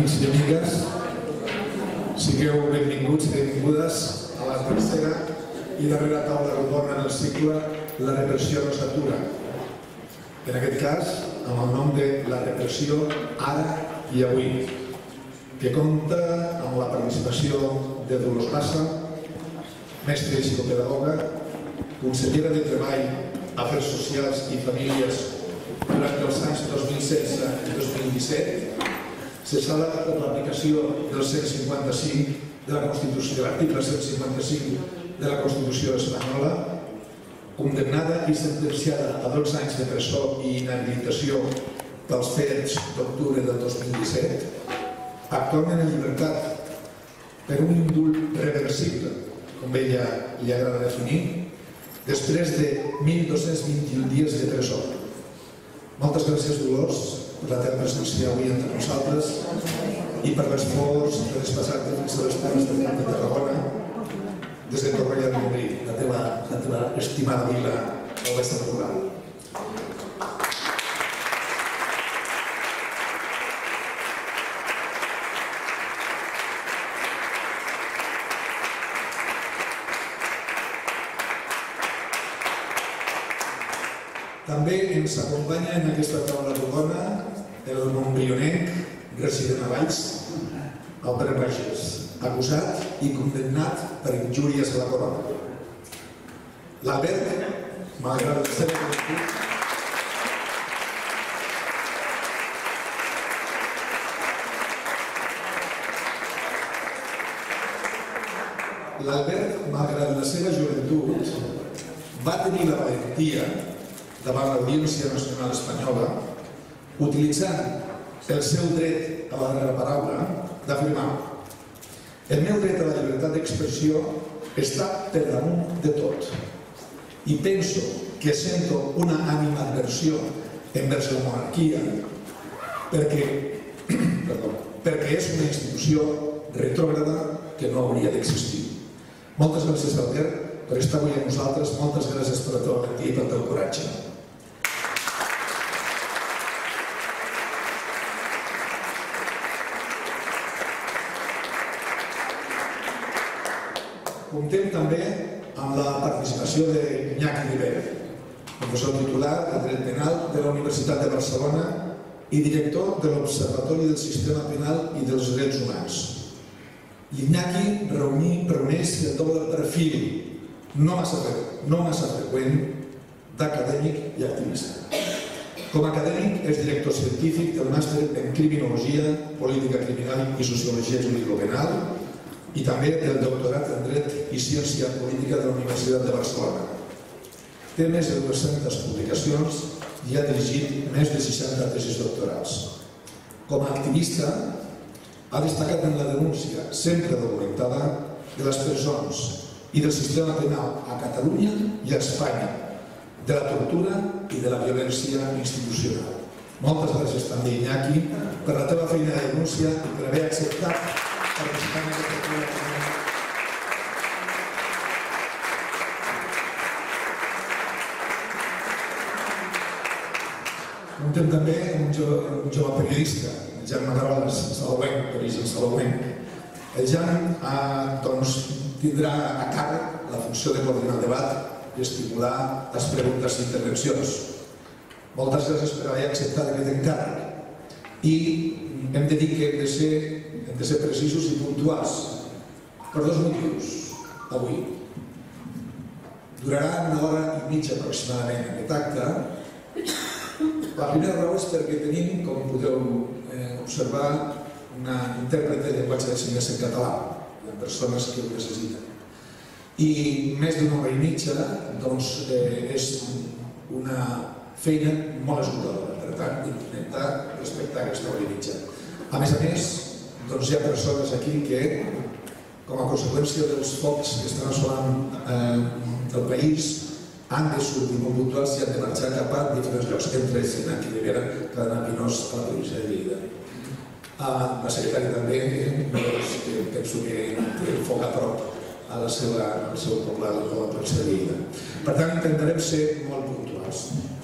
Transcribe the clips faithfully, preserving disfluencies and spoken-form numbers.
amics i amigues, sigueu benvinguts i benvingudes a la tercera i darrera taula rodona del cicle La repressió no s'atura. En aquest cas, amb el nom de La repressió ara i avui, que compta amb la participació de Dolors Bassa, mestra i psicopedagoga, consellera de Treball, Afers Socials i Famílies durant els anys dos mil setze i dos mil disset, cessada per l'aplicació del cent cinquanta-cinc de la Constitució, de l'article cent cinquanta-cinc de la Constitució espanyola, condemnada i sentenciada a dotze anys de presó i inhabilitació pels fets d'octubre del dos mil disset, actualment en llibertat per un indult reversible, com ella li agrada definir, després de mil dos-cents vint-i-un dies de presó. Moltes gràcies, Dolors, per la teva presència avui entre nosaltres i per l'esforç de desplaçar-te fins a les terres del Camp de Tarragona des de Torroella de Montgrí, la teva estimada vila al Baix Empordà. També ens acompanya en aquesta taula rodona el montbrionenc resident a Valls, Albert Bages, acusat i condemnat per injúries a la corona. L'Albert, malgrat la seva joventut, l'Albert, malgrat la seva joventut, va tenir la valentia davant l'Audiència Nacional Espanyola, utilitzant el seu dret a la darrera paraula, d'afirmar: el meu dret a la llibertat d'expressió està per damunt de tot i penso que sento una animadversió envers la monarquia perquè, perdó, perquè és una institució retrògrada que no hauria d'existir. Moltes gràcies, Albert, per estar avui amb nosaltres. Moltes gràcies per la teva valentia i pel teu coratge. Comptem també amb la participació d'Iñaki Rivera, professor titular de Dret Penal de la Universitat de Barcelona i director de l'Observatori del Sistema Penal i dels Drets Humans. L'Iñaki reuneix el doble perfil no massa freqüent d'acadèmic i activista. Com a acadèmic és director científic del màster en Criminologia, Política Criminal i Sociologia Jurídico-Penal i també del doctorat en Dret i Ciència Política de la Universitat de Barcelona. Té més de dues-centes publicacions i ha dirigit més de seixanta tesis doctorals. Com a activista, ha destacat en la denúncia, sempre documentada, de les presons i del sistema penal a Catalunya i a Espanya, de la tortura i de la violència institucional. Moltes gràcies també, Iñaki, per la teva feina de denúncia i per haver acceptat participar en aquesta activitat. Comptem també un jove periodista, el Jan Magaroles, salauenc, d'origen salauenc. El Jan tindrà a càrrec la funció de coordinar el debat i estimular les preguntes i intervencions. Moltes gràcies per haver acceptat aquest encàrrec. I hem de dir que hem de ser hem de ser precisos i puntuals per dos motius avui. Durarà una hora i mitja aproximadament aquest acte. La primera raó és perquè tenim, com podeu observar, una intèrprete de llenguatge de signes en català. Hi ha persones que ho necessiten. I més d'una hora i mitja és una feina molt esgotadora. Per tant, intentar respectar aquesta hora i mitja. A més a més, hi ha persones aquí que, com a conseqüència dels focs que estan assolant el país, han de sortir molt puntuals i han de marxar cap a diferents llocs, entre ells Iñaki Rivera, que ha d'anar a Pinós, a la província de Lleida. La secretària també, que penso que té el foc a prop al seu poble de la província de Lleida. Per tant, intentarem ser molt puntuals.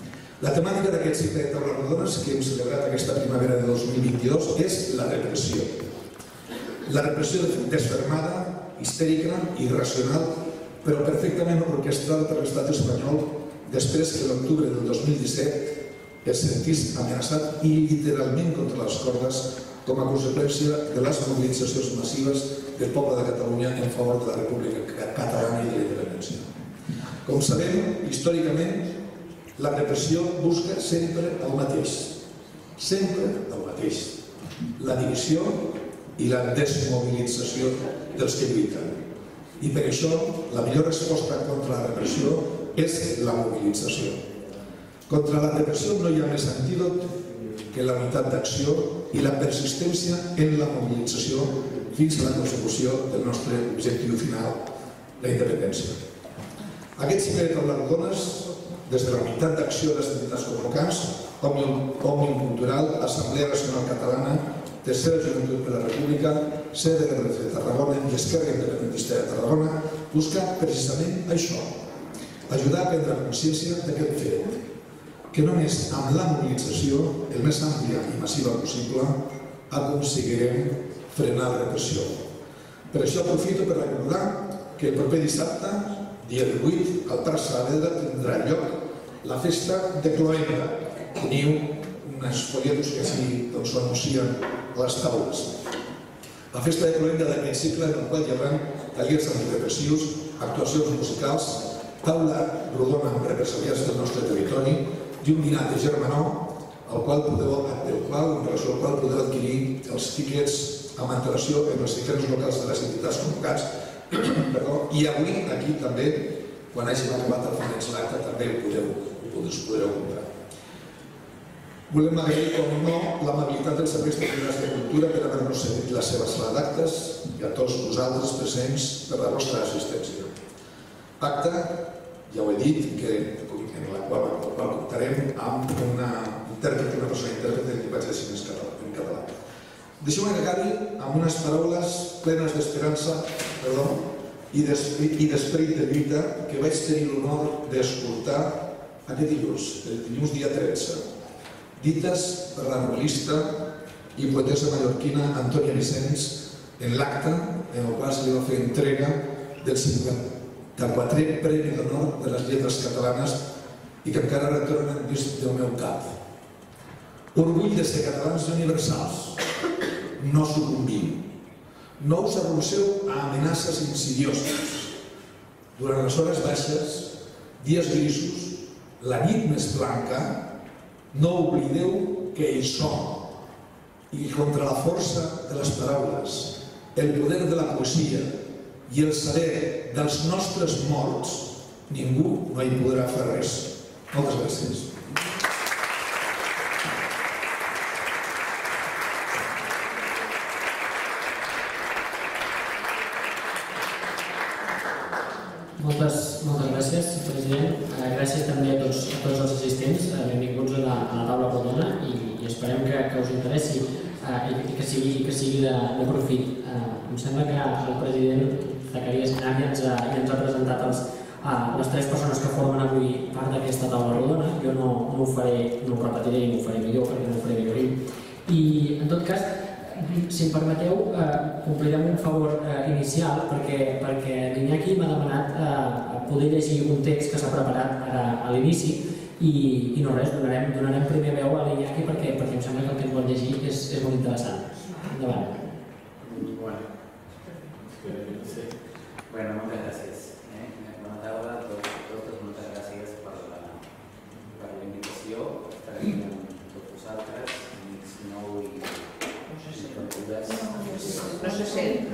La temàtica d'aquest cicle de taules rodones que hem celebrat aquesta primavera de dos mil vint-i-dos és la repressió. La repressió desfermada, histèrica i irracional, però perfectament orquestrada per l'estat espanyol després que l'octubre del dos mil disset es sentís amenaçat i literalment contra les cordes com a conseqüència de les mobilitzacions massives del poble de Catalunya en favor de la República Catalana i de la independència. Com sabem, històricament, la repressió busca sempre el mateix, sempre el mateix, la divisió i la desmobilització dels que lluiten. I per això la millor resposta contra la repressió és la mobilització. Contra la repressió no hi ha més antídot que la unitat d'acció i la persistència en la mobilització fins a la consecució del nostre objectiu final, la independència. Aquest cicle de taules rodones, des de la unitat d'acció de les entitats convocants, Òmnium Cultural, Assemblea Nacional Catalana, Tercera Joventut per la República, C D R de Tarragona i Esquerra Independentista de Tarragona, busca precisament això, ajudar a prendre consciència d'aquest fet, que només amb la mobilització, el més àmplia i massiva possible, aconseguirem frenar la repressió. Per això aprofito per recordar que el proper dissabte, dia divuit, al Parc Saavedra tindrà lloc la festa de cloenda. Teniu uns folletos que així ho anuncien a les taules. La festa de cloenda d'aquest cicle, en el qual hi haurà tallers antirepressius, actuacions musicals, taula rodona amb represaliats del nostre territori i un dinar de germanor, en relació al qual podeu adquirir els tíquets amb antelació en els diferents locals de les entitats convocats. I avui, aquí també, quan hàgim acabat el finals l'acte, també ho podreu comprar. Volem agrair, com no, l'amabilitat dels serveis territorials de cultura per haver-nos cedit les seves sala d'actes i a tots vosaltres presents per la vostra assistència. Acte, ja ho he dit, en la qual comptarem amb una intèrprete, una persona intèrprete de llenguatge de signes en català. Deixeu-me que acabi amb unes paraules plenes d'esperança i d'esperit de lluita que vaig tenir l'honor d'escoltar aquest dilluns, el dilluns dia tretze, dites per la novel·lista i poetessa mallorquina Antònia Vicens en l'acte en el qual se li va fer entrega del cinquanta-quatrè Premi d'Honor de les Lletres Catalanes i que encara retornen dins del meu cap. Orgull de ser catalans universals. No sucumbim. No us arrosseu a amenaces insidioses. Durant les hores baixes, dies grisos, la nit més blanca, no oblideu que hi som i contra la força de les paraules, el poder de la poesia i el saber dels nostres morts, ningú no hi podrà fer res. Moltes gràcies. Moltes gràcies, president. Gràcies també a tots els assistents. Benvinguts a la taula rodona i esperem que us interessi i que sigui de profit. Em sembla que el president Zacarías Knab ja ens ha presentat les tres persones que formen avui part d'aquesta taula rodona. Jo no ho faré, no ho repetiré i no ho faré millor perquè no ho faré millor. I, en tot cas, si em permeteu, complirem un favor inicial perquè l'Iñaki m'ha demanat poder llegir un text que s'ha preparat ara a l'inici i no res, donarem primer veu a l'Iñaki perquè em sembla que el que ens vol llegir és molt interessant. Endavant. Bueno, moltes gràcies. Bona taula a totes, moltes gràcies per la invitació, per estar aquí amb tots vosaltres, amics nou i no se sent.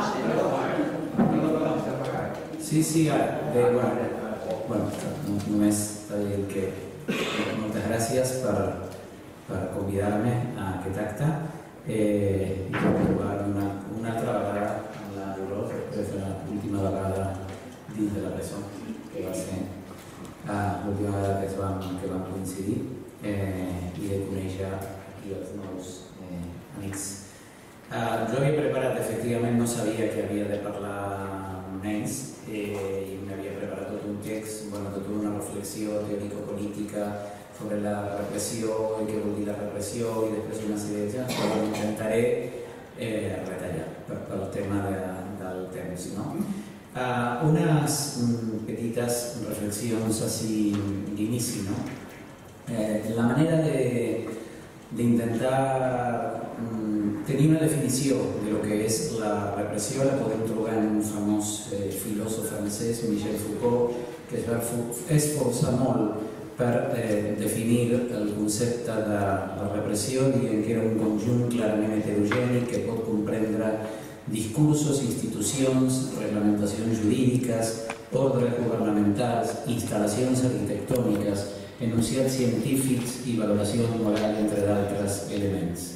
Sí, sí, bueno, només per dir que moltes gràcies per convidar-me a aquest acte i per trobar una altra vegada amb la Dolors després de l'última vegada dins de la presó, que va ser l'última vegada que vam coincidir i de conèixer aquí els nous amics. Jo havia preparat, efectivament no sabia que havia de parlar amb ells i m'havia preparat tot un text, tota una reflexió teòrico-política sobre la repressió i què vol dir la repressió i després una sèrie de gens, però intentaré eh, retallar per, pel tema de, del temps. No? Uh, unes mm, petites reflexions així d'inici. No? Eh, la manera de, de intentar mm, tenir una definició de lo que és la repressió la podem trobar en un famós eh, filòsof francès, Michel Foucault, que es va esforçar molt per eh, definir el concepte de la repressió, dient que era un conjunt clarament heterogeni que pot comprendre discursos, institucions, reglamentacions jurídiques, ordres governamentals, instal·lacions arquitectòniques, enunciats científics i valoracions morals, entre d'altres elements.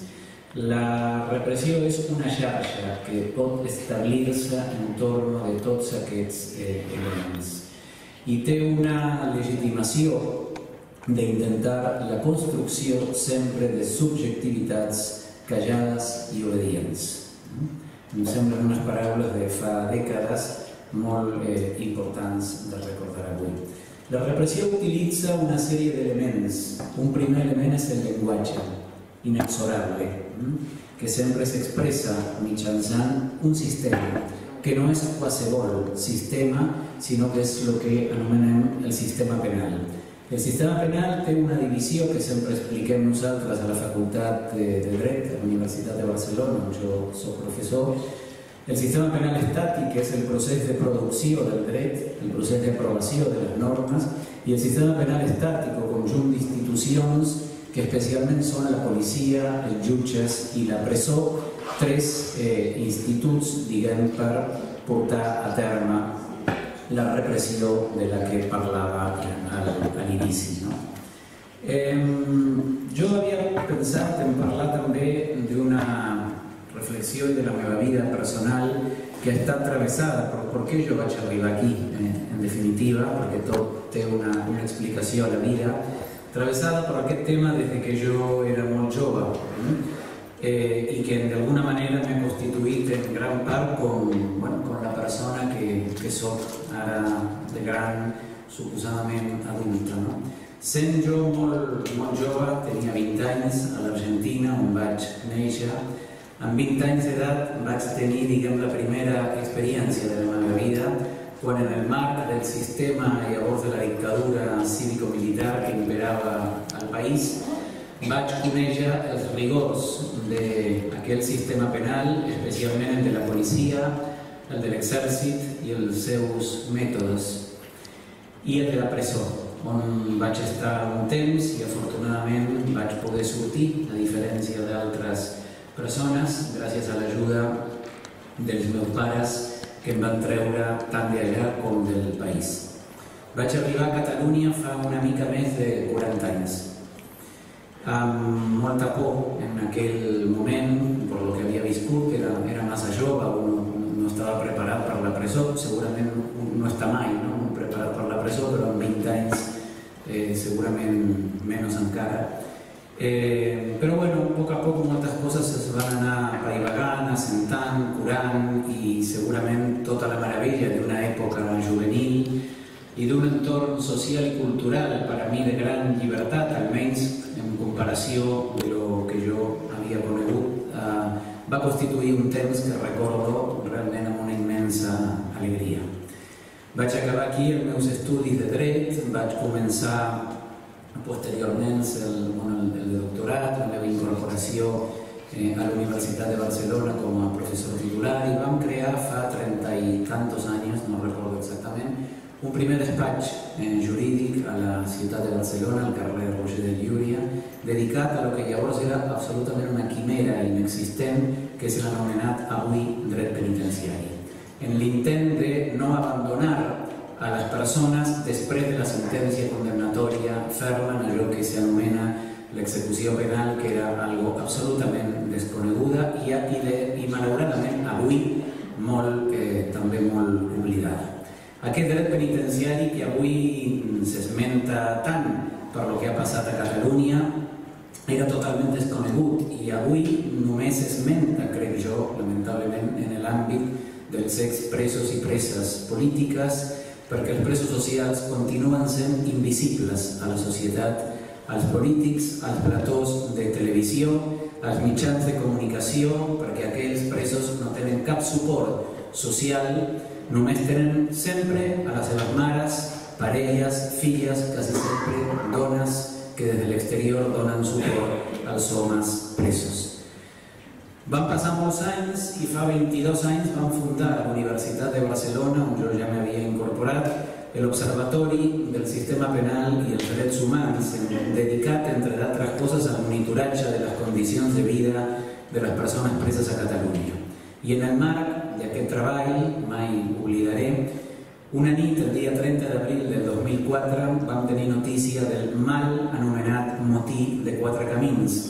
La repressió és una xarxa que pot establir-se entorn de tots aquests eh, elements i té una legitimació d'intentar la construcció sempre de subjectivitats callades i obedients. Em semblen unes paraules de fa dècades molt eh, importants de recordar avui. La repressió utilitza una sèrie d'elements. Un primer element és el llenguatge, inexorable, que sempre s'expressa mitjançant un sistema, que no és qualsevol sistema, sinó que és el que anomenem el sistema penal. El sistema penal té una divisió que sempre expliquem nosaltres a la Facultat de Dret, a la Universitat de Barcelona, on jo soc professor. El sistema penal estàtic és el procés de producció del dret, el procés d'aprovació de les normes, i el sistema penal estàtic, o conjunt d'institucions que especialment són la policia, els jutges i la presó, tres eh, instituts, diguem, per portar a terme la repressió de la que parlava al, a l'inici. No? Eh, jo havia pensat en parlar també d'una reflexió de la meva vida personal que està travessada per per què jo vaig arribar aquí, eh, en definitiva, perquè tot té una, una explicació a la vida, travessada per aquest tema des que jo era molt jove, eh, i que d'alguna manera m'he constituït en gran part com, bueno, com la persona que, que soc ara de gran, suposadament adulta. No? Sent jo molt, molt jove, tenia vint anys, a l'Argentina, on vaig néixer. Amb vint anys d'edat vaig tenir, diguem, la primera experiència de la meva vida, quan en el marc del sistema llavors de la dictadura cívico-militar que imperava al país, vaig conèixer els rigors d'aquell sistema penal, especialment el de la policia, el de l'exèrcit i els seus mètodes, i el de la presó, on vaig estar un temps i afortunadament vaig poder sortir, a diferència d'altres persones, gràcies a l'ajuda dels meus pares que em van treure tant d'allà com del país. Vaig arribar a Catalunya fa una mica més de quaranta anys, amb molta por en aquell moment, per lo que havia viscut, era, era massa jove, no, no estava preparat per la presó, segurament no està mai no? preparat per la presó, però amb vint anys eh, segurament menys encara. Eh, però bueno, a poc a poc moltes coses es van anar paivagant, assentant, curant, i segurament tota la meravella d'una època juvenil i d'un entorn social i cultural per a mi de gran llibertat, almenys en comparació de lo que jo havia conegut, eh, va constituir un temps que recordo realment amb una immensa alegria. Vaig acabar aquí els meus estudis de dret, vaig començar posteriorment el, bueno, el doctorat, la meva incorporació eh, a la Universitat de Barcelona com a professor titular, i vam crear fa trenta i tantos anys, no recordo exactament, un primer despatx eh, jurídic a la ciutat de Barcelona, al carrer Roger de Llúria, dedicat a lo que llavors era absolutament una quimera inexistent, que és l'anomenat avui dret penitenciari. En l'intent de no abandonar a les persones després de la sentència condemnatòria ferma en allò que s'anomena l'execució penal, que era algo absolutament desconeguda i, i, de, i malauradament avui molt, eh, també molt oblidada. Aquest dret penitenciari que avui s'esmenta tant per lo que ha passat a Catalunya era totalment desconegut i avui només s'esmenta, crec jo, lamentablement, en l'àmbit dels expresos i preses polítiques, perquè els presos socials continuen sent invisibles a la societat als polítics, als platós de televisió, als mitjans de comunicació, perquè aquells presos no tenen cap suport social, només tenen sempre a les seves mares, parelles, filles, quasi sempre dones que des de l'exterior donen suport als homes presos. Van passar molts anys i fa vint-i-dos anys van fundar a la Universitat de Barcelona, on jo ja m'havia incorporat, l'Observatori del Sistema Penal i els Drets Humans, dedicat, entre d'altres coses, al monitoratge de les condicions de vida de les persones preses a Catalunya. I en el marc d'aquest treball, mai oblidaré, una nit, el dia trenta d'abril del dos mil quatre, vam tenir notícia del mal anomenat motí de Quatre Camins,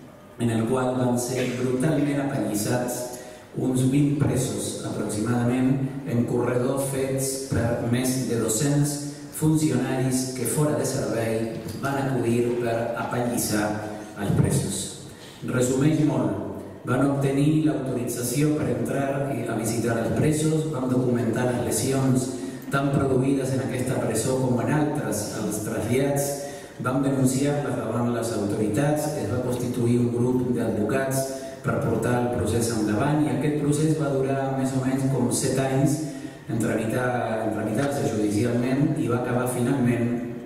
en el qual van ser brutalment apallissats uns vint presos aproximadament en corredors fets per més de dos-cents funcionaris que fora de servei van acudir per apallissar els presos. Resumeix molt. Van obtenir l'autorització per entrar a visitar els presos, van documentar les lesions tan produïdes en aquesta presó com en altres, els trasllats, van denunciar-les davant les autoritats, es va constituir un grup d'advocats per portar el procés endavant i aquest procés va durar més o menys com set anys en tramitar-se judicialment i va acabar finalment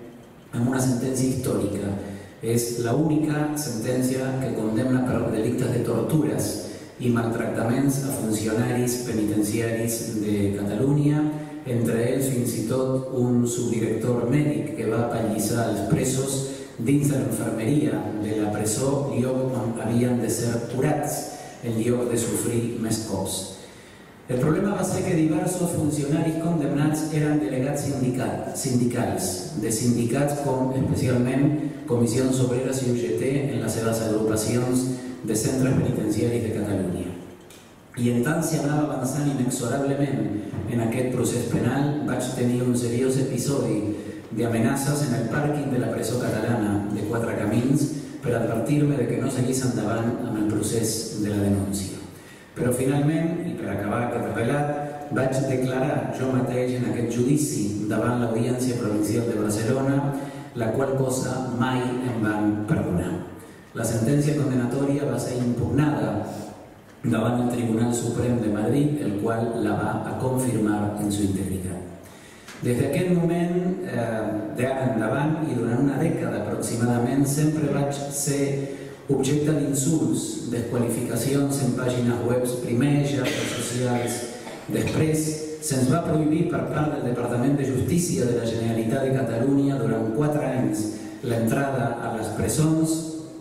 amb una sentència històrica. És l'única sentència que condemna per delictes de tortures i maltractaments a funcionaris penitenciaris de Catalunya, entre ells fins i tot un subdirector mèdic que va apallissar els presos dins de l'infermeria de la presó, lloc on havien de ser curats, en lloc de sofrir més cops. El problema va ser que diversos funcionaris condemnats eren delegats sindicals, de sindicats com especialment Comissions Obreres i U G T en les seves agrupacions de centres penitenciaris de Catalunya. I en tant s'hi anava avançant inexorablement en aquest procés penal, vaig tenir un seriós episodi d'amenaces en el pàrquing de la presó catalana de Quatre Camins per advertir-me que no seguís endavant amb el procés de la denúncia. Però finalment, i per acabar aquest relat, vaig declarar jo mateix en aquest judici davant l'Audiència Provincial de Barcelona, la qual cosa mai em van perdonar. La sentència condenatòria va ser impugnada davant el Tribunal Suprem de Madrid, el qual la va a confirmar en su integritat. Des d'aquest moment d'ara endavant i durant una dècada aproximadament sempre vaig ser objecte d'insults, desqualificacions en pàgines web, primer, xarxes socials. Després se'ns va prohibir per part del Departament de Justícia de la Generalitat de Catalunya durant quatre anys l'entrada a les presons.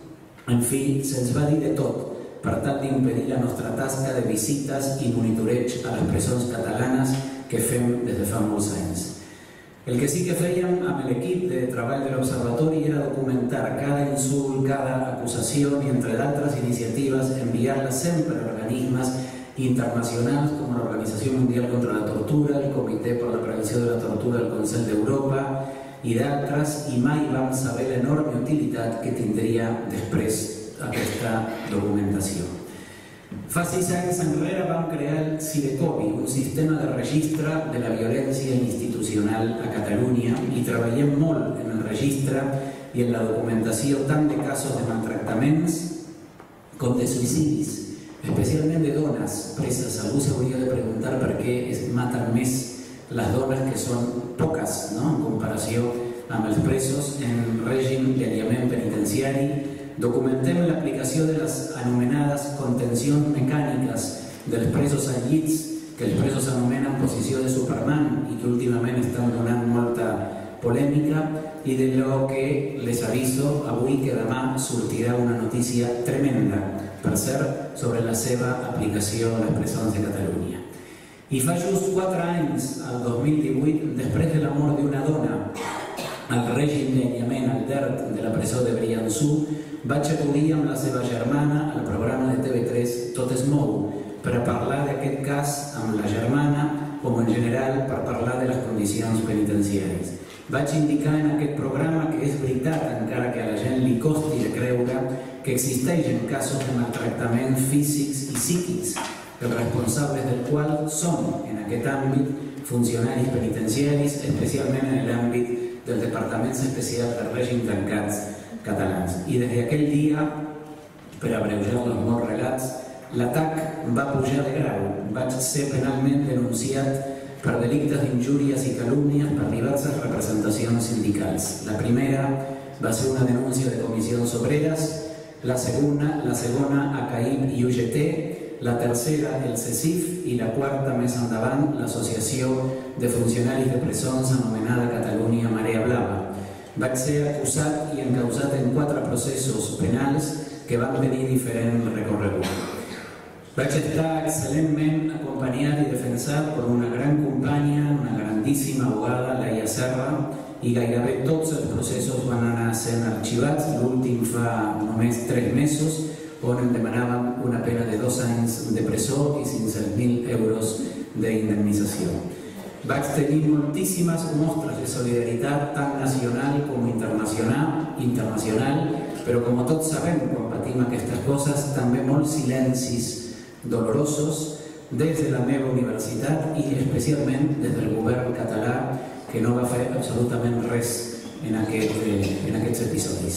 En fi, se'ns va dir de tot per tal d'impedir la nostra tasca de visites i monitoreig a les presons catalanes que fem des de fa molts anys. El que sí que fèiem amb l'equip de treball de l'Observatori era documentar cada insult, cada acusació i, entre d'altres iniciatives, enviar-les sempre a organismes internacionals com l'Organització Mundial contra la Tortura, el Comitè per la Prevenció de la Tortura del Consell d'Europa i d'altres, i mai vam saber l'enorme utilitat que tindria després aquesta documentació. Fa sis anys enrere vam crear el Sidecovi, un sistema de registre de la violència institucional a Catalunya, i treballem molt en el registre i en la documentació tant de casos de maltractaments com de suïcidis, especialment de dones preses. Algú s'hauria de preguntar per què es maten més les dones, que són poques, no?, en comparació amb els presos en règim d'alliberament penitenciari. Documentem l'aplicació de les anomenades contencions mecàniques dels presos en llits, que els presos anomenen posició de Superman i que últimament estan donant molta polèmica, i de lo que les aviso avui que demà sortirà una notícia tremenda, per cert, sobre la seva aplicació a les presons de Catalunya. I fa just quatre anys, el dos mil divuit, després de la mort d'una dona al règim d'alliberament altern de la presó de Briançó, vaig acudir amb la seva germana al programa de T V tres Tot es mou per a parlar d'aquest cas amb la germana, com en general per parlar de les condicions penitenciàries. Vaig indicar en aquest programa que és veritat, encara que a la gent li costi de creure, que existeixen casos de maltractament físics i psíquics, els responsables del qual són, en aquest àmbit, funcionaris penitenciaris, especialment en l'àmbit dels departaments especials de règim tancats catalans. I des d'aquell dia, per abreujar-los molts relats, l'atac va pujar de grau. Vaig ser penalment denunciat per delictes d'injúries i calúmnies per diverses representacions sindicals. La primera va ser una denúncia de comissions obreres, la segona, la segona a CAIB i U G T, la tercera el C E C I F i la quarta més endavant l'Associació de Funcionaris de Presons anomenada Catalunya Marea Blava. Vaig ser acusat i encausat en quatre processos penals que van tenir diferent recorregut. Vaig estar excel·lentment acompanyat i defensat per una gran companya, una grandíssima abogada, Laia Serra, i gairebé tots els processos van anar sent arxivats, l'últim fa només tres mesos, on em demanaven una pena de dos anys de presó i cinc-cents mil euros d'indemnització. Vaig tenir moltíssimes mostres de solidaritat, tant nacional com internacional, internacional, però com tots sabem, quan patim aquestes coses, també molts silencis dolorosos des de la meva universitat i especialment des del govern català, que no va fer absolutament res en, aquest, eh, en aquests episodis.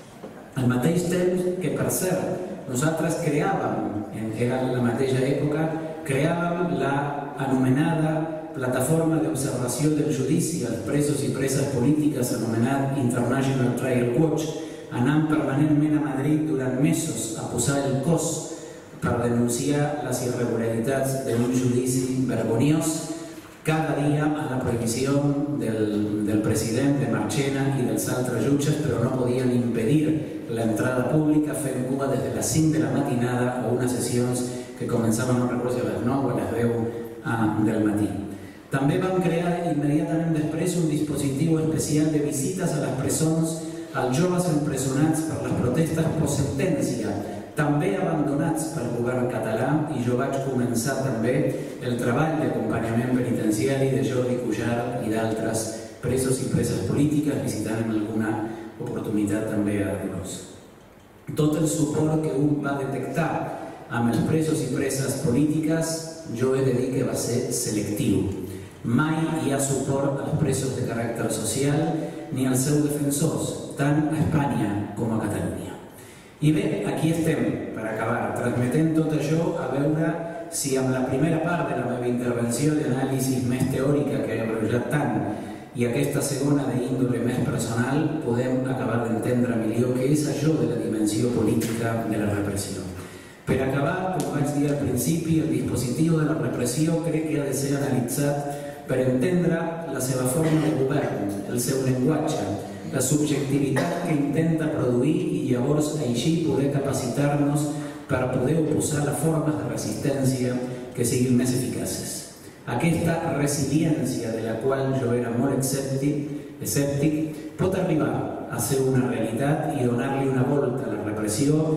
Al mateix temps que, per cert, nosaltres creàvem, era la mateixa època, creàvem la anomenada Plataforma d'Observació del Judici als presos i preses polítiques, anomenat International Trial Watch, anant permanentment a Madrid durant mesos a posar el cos per denunciar les irregularitats d'un judici vergonyós, cada dia a la prohibició del, del president, de Marchena i dels altres jutges, però no podien impedir l'entrada pública fent cua des de les cinc de la matinada a unes sessions que començaven, no recordo si a les nou o a les deu del matí. També vam crear immediatament després un dispositiu especial de visites a les presons als joves empresonats per les protestes post-sentència, també abandonats pel govern català, i jo vaig començar també el treball d'acompanyament penitenciari de Jordi Cuixart i d'altres presos i preses polítiques, visitant en alguna oportunitat també a Dios. Tot el suport que un va detectar amb els presos i preses polítiques, jo he de dir que va ser selectiu. Mai hi ha suport als presos de caràcter social ni als seus defensors, tant a Espanya com a Catalunya. I bé, aquí estem, per acabar, transmetent tot això a veure si amb la primera part de la meva intervenció d'anàlisi més teòrica que he abrojat tant i aquesta segona d'índole més personal podem acabar d'entendre millor què és això de la dimensió política de la repressió. Per acabar, com vaig dir al principi, el dispositiu de la repressió crec que ha de ser analitzat per entendre la seva forma de govern, el seu llenguatge, la subjectivitat que intenta produir i llavors així poder capacitar-nos per poder oposar les formes de resistència que siguin més eficaces. Aquesta resiliència de la qual jo era molt escèptic, escèptic pot arribar a ser una realitat i donar-li una volta a la repressió.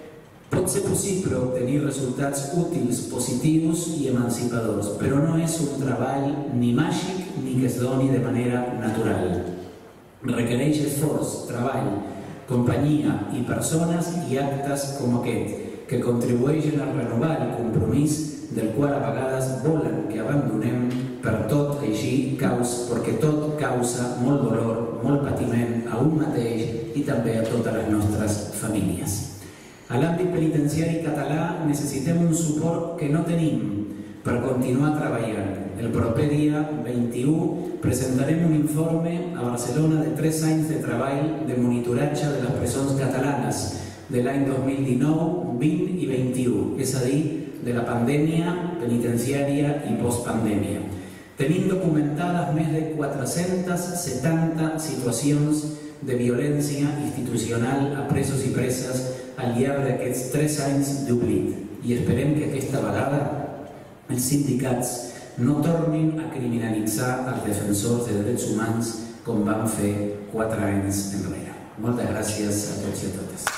Pot ser possible obtenir resultats útils, positius i emancipadors, però no és un treball ni màgic ni que es doni de manera natural. Requereix esforç, treball, companyia i persones i actes com aquest, que contribueixen a renovar el compromís del qual a vegades volen que abandonem per tot així caus, perquè tot causa molt dolor, molt patiment a un mateix i també a totes les nostres famílies. A l'àmbit penitenciari català necessitem un suport que no tenim per continuar treballant. El proper dia vint-i-u presentarem un informe a Barcelona de tres anys de treball de monitoratge de les presons catalanes de l'any dos mil dinou, vint i vint-i-u, és a dir, de la pandèmia penitenciària i postpandèmia. Tenim documentades més de quatre-centes setanta situacions de violència institucional a presos i preses al llarg d'aquests tres anys d'oblit i esperem que aquesta vegada els sindicats no tornin a criminalitzar els defensors de drets humans com van fer quatre anys enrere. Moltes gràcies a tots i a totes.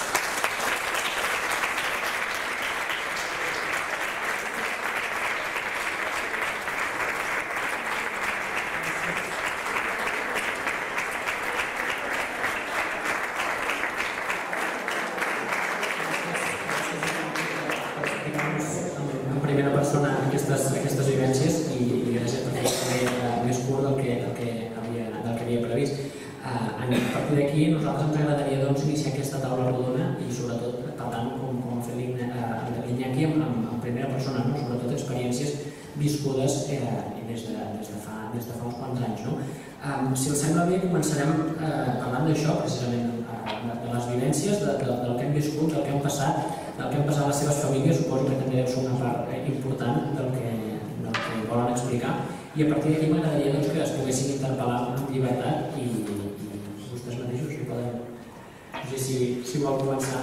A partir d'aquí, a nosaltres ens agradaria iniciar aquesta taula rodona i sobretot, per tant, com ha fet l'Iñaki, en primera persona, sobretot experiències viscudes des de fa uns quants anys. Si els sembla bé, començarem parlant d'això, precisament, de les vivències, del que hem viscut, del que hem passat, del que hem passat a les seves famílies. Suposo que també deu ser una part important del que volen explicar. I a partir d'aquí m'agradaria que es poguessin interpel·lar amb llibertat i vostès mateixos si poden... No sé si vol començar.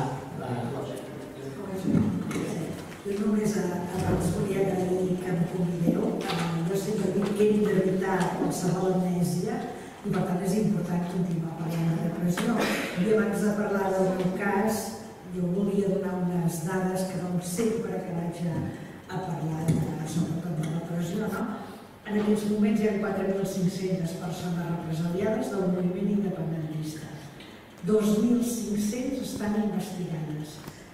Jo només abans volia agrair que em convideu. Jo sempre dic que hem d'evitar qualsevol amnèsia i per tant és important continuar parlant de repressió. I abans de parlar del meu cas, jo volia donar unes dades que no sempre que vaig a parlar sobretot de repressió. En aquests moments hi ha quatre mil cinc-centes persones represaliades del moviment independentista. dos mil cinc-cents estan investigades.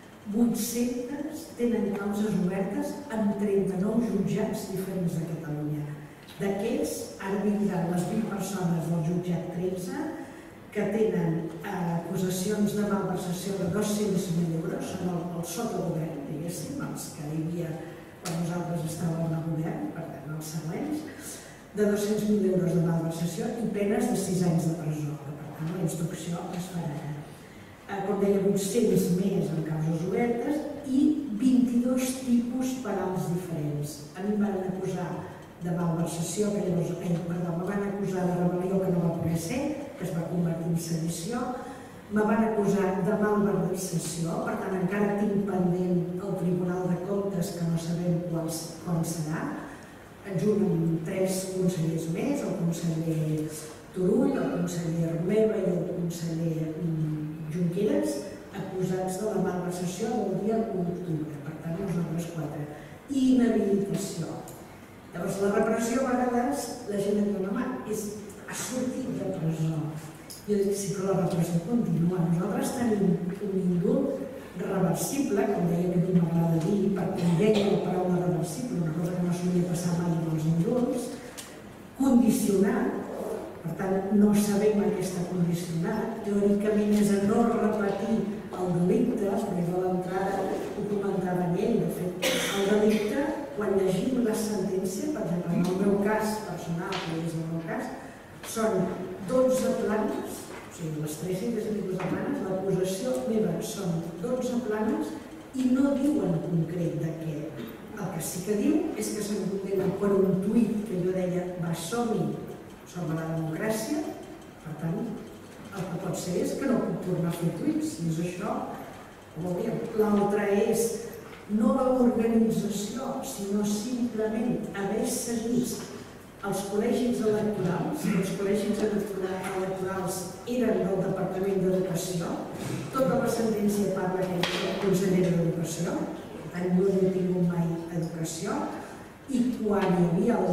vuit-centes tenen causes obertes en trenta-nou jutjats diferents de Catalunya. D'aquests, ara vindran les vint persones del jutjat tretze que tenen acusacions de malversació de dos-cents mil euros en el sotogovern, diguéssim, els que hi havia quan nosaltres estàvem al govern, per tant, els següents, de dos-cents mil euros de malversació i penes de sis anys de presó, que per tant la instrucció es farà ara. Com deia, vuit-cents més en causes obertes i vint-i-dos tipus penals diferents. A mi em van acusar de malversació, que llavors, perdó, me van acusar de rebel·lió que no va poder ser, que es va convertir en sedició, me van acusar de malversació, per tant encara tinc pendent el Tribunal de Comptes, que no sabem quan serà, junt amb tres consellers més, el conseller Turull, el conseller Romeva i el conseller Junqueras, acusats de la malversació del dia u d'octubre, per tant nosaltres quatre. I inhabilitació. Llavors la repressió a vegades la gent et diu, home, ha sortit de presó. Jo dic, sí, però la repressió continua. Nosaltres tenim un indult reversible, com deia que a mi m'agrada dir, perquè em deia la paraula reversible, una cosa que no solia passar mai amb els indults, condicionat, per tant no sabem a què està condicionat, teòricament és a no repetir el delicte, perquè a l'entrada ho comentava ell, de fet, el delicte, quan llegim la sentència, per exemple, en el meu cas personal, que és el meu cas, són dotze planes, o sigui, les tres-centes mil planes, l'acusació meva són dotze planes i no diuen concret de què. El que sí que diu és que se'n condemnen per un tuit que jo deia va som-hi sobre la democràcia, per tant, el que pot ser és que no puc tornar a fer tuits, i és això, ho veuríem. L'altre és no l'organització, sinó simplement haver seguit els col·legis electorals. Els col·legis electorals eren del Departament d'Educació, tota la sentència parla que era conseller d'Educació, per tant, no he tingut mai educació, i quan hi havia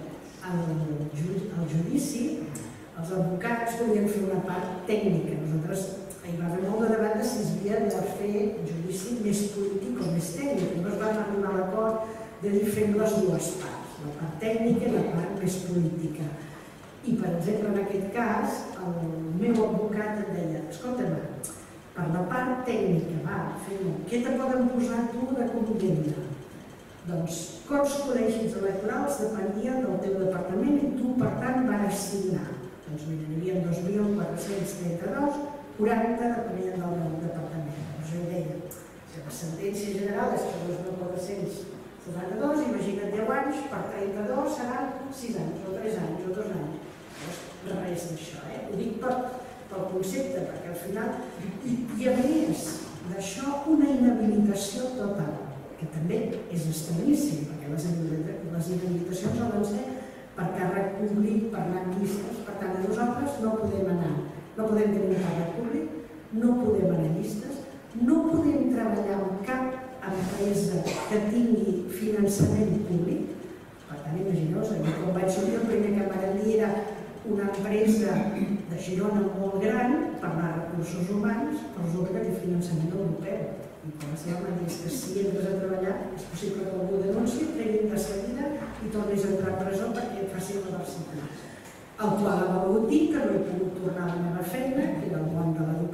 el judici, els advocats volien fer una part tècnica. Nosaltres hi va haver molt de debat de si es havia de fer judici més polític o més tècnic. Llavors vam arribar a l'acord de dir fem les dues parts, la part tècnica i la part més política. I, per exemple, en aquest cas, el meu advocat em deia, escolta'm, per la part tècnica, va, fem-ho, què te poden posar tu de condemna? Doncs, quants col·legis electorals dependien del teu departament i tu, per tant, vas signar. Doncs mira, n'hi havia dos mil quatre-cents trenta-dos, quaranta depenien del meu departament. Doncs jo deia, si la sentència general és per dos mil quatre-cents setanta-dos, imagina't deu anys, per trenta-dos seran sis anys, o tres anys, o dos anys. Doncs res d'això, eh? Ho dic pel concepte, perquè al final... I a més d'això, una inhabilitació total, que també és estranyíssim, perquè les inhabilitacions han de ser per càrrec públic, per anar en llistes, per tant, nosaltres no podem anar, no podem tenir càrrec públic, no podem anar en llistes, no podem treballar en cap empresa que tingui finançament públic. Per tant, imagineu-vos, quan vaig sortir el primer que em van dir era una empresa de Girona molt gran per anar a recursos humans, però resulta que té finançament europeu. I quan la seva manera és que si entres a treballar és possible que algú denunci, treguin de seguida i tornis a entrar a presó perquè et faci reversible. El qual ha volgut dir que no he pogut tornar a la meva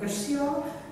educació,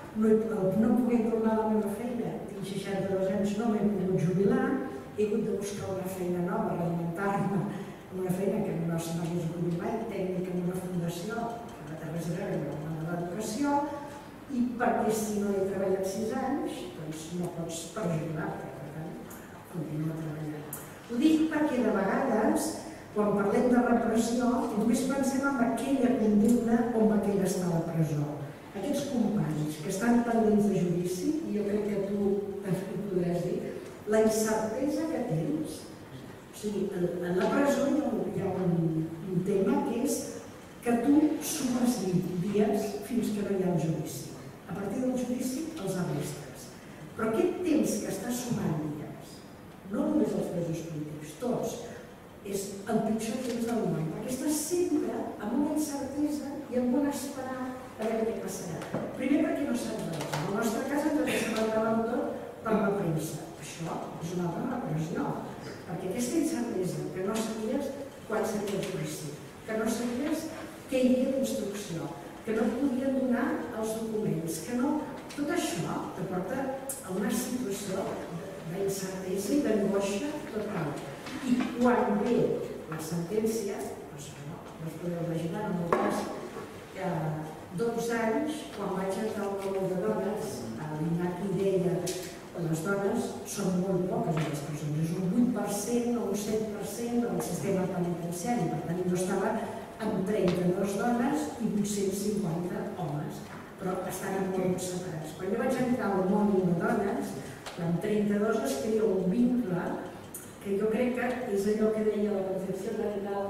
no puguem tornar a la meva feina, tinc seixanta-dos anys, no m'he pogut jubilar, he hagut de buscar una feina nova, reinventar-me, una feina que no s'hagués pogut mai, tècnica en una fundació, que no té res a veure amb el món de l'educació, i perquè si no he treballat sis anys, doncs no pots perjubilar-te, per tant, continua treballant. Ho dic perquè de vegades, quan parlem de repressió, només pensem en aquella condemna o en aquella està a la presó. Aquests companys que estan pendents de judici, i jo crec que tu ho podràs dir, la incertesa que tens. O sigui, en la presó hi ha un tema que és que tu sumes dies fins que no hi ha un judici. A partir del judici els arrestes. Però aquest temps que estàs sumant dies, no només els presos polítics, tots, és el pitjor temps del món, perquè estàs sempre amb una incertesa i amb una esperar a veure què passarà. Primer perquè no saps res. En el nostre cas ens desesperàvem tot per la premsa. Això és una altra repressió, perquè aquesta incertesa que no sabies quan seria el judici, que no sabies què hi havia d'instrucció, que no et podien donar els documents, que no... Tot això te porta a una situació d'incertesa i d'angoixa total. I quan ve la sentència, doncs no, no us podeu imaginar, en el cas que dotze anys, quan vaig entrar al col·le de dones, l'Iñaki deia que les dones són molt poques a les persones, és un vuit per cent o un set per cent del sistema penitenciari, per tant jo estava amb trenta-dues dones i vuit-cents cinquanta homes, però estan molt separats. Quan jo vaig entrar al món de dones, amb trenta-dos es crea un vincle que jo crec que és allò que deia la Concepción Arenal,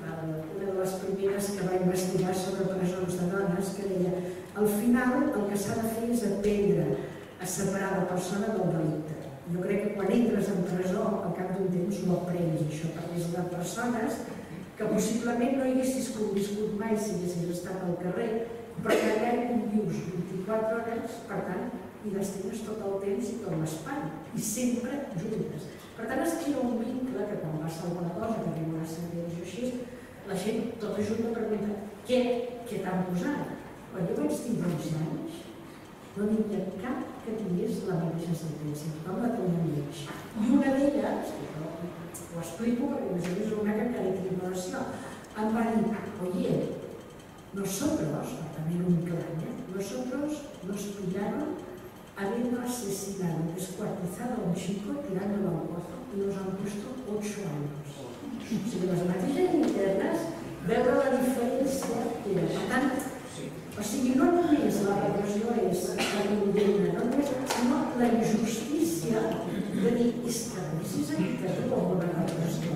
una de les primeres que va investigar sobre presons de dones, que deia al final el que s'ha de fer és aprendre a separar la persona del delicte. Jo crec que quan entres en presó, al cap d'un temps ho aprens, això, perquè és de persones que possiblement no hi haguessis conviscut mai si haguessis estat al carrer, però que allà hi convius vint-i-quatre hores, per tant, i destines tot el temps i tot l'espai, i sempre juntes. Per tant, es crea un vincle que quan passa alguna cosa, que tenim una sentència així, la gent tota junta pregunta què t'han posat? Quan jo vaig dir dotze anys, no n'hi havia cap que tingués la mateixa sentència, tothom la tenia lleig. I una d'elles, ho explico perquè a més a més una que encara hi tinc relació, em va dir, oye, nosotros, también un clan, nosotros nos pillaron habiendo asesinado, descuartizado a un chico tirándolo al pozo y nos han puesto ocho años. O sigui, les mateixes internes, veure la diferència que hi ha. Per tant, o sigui, no només la repressió és la condemna, no només, sinó la injustícia de dir, és que a més és dictadura o una repressió.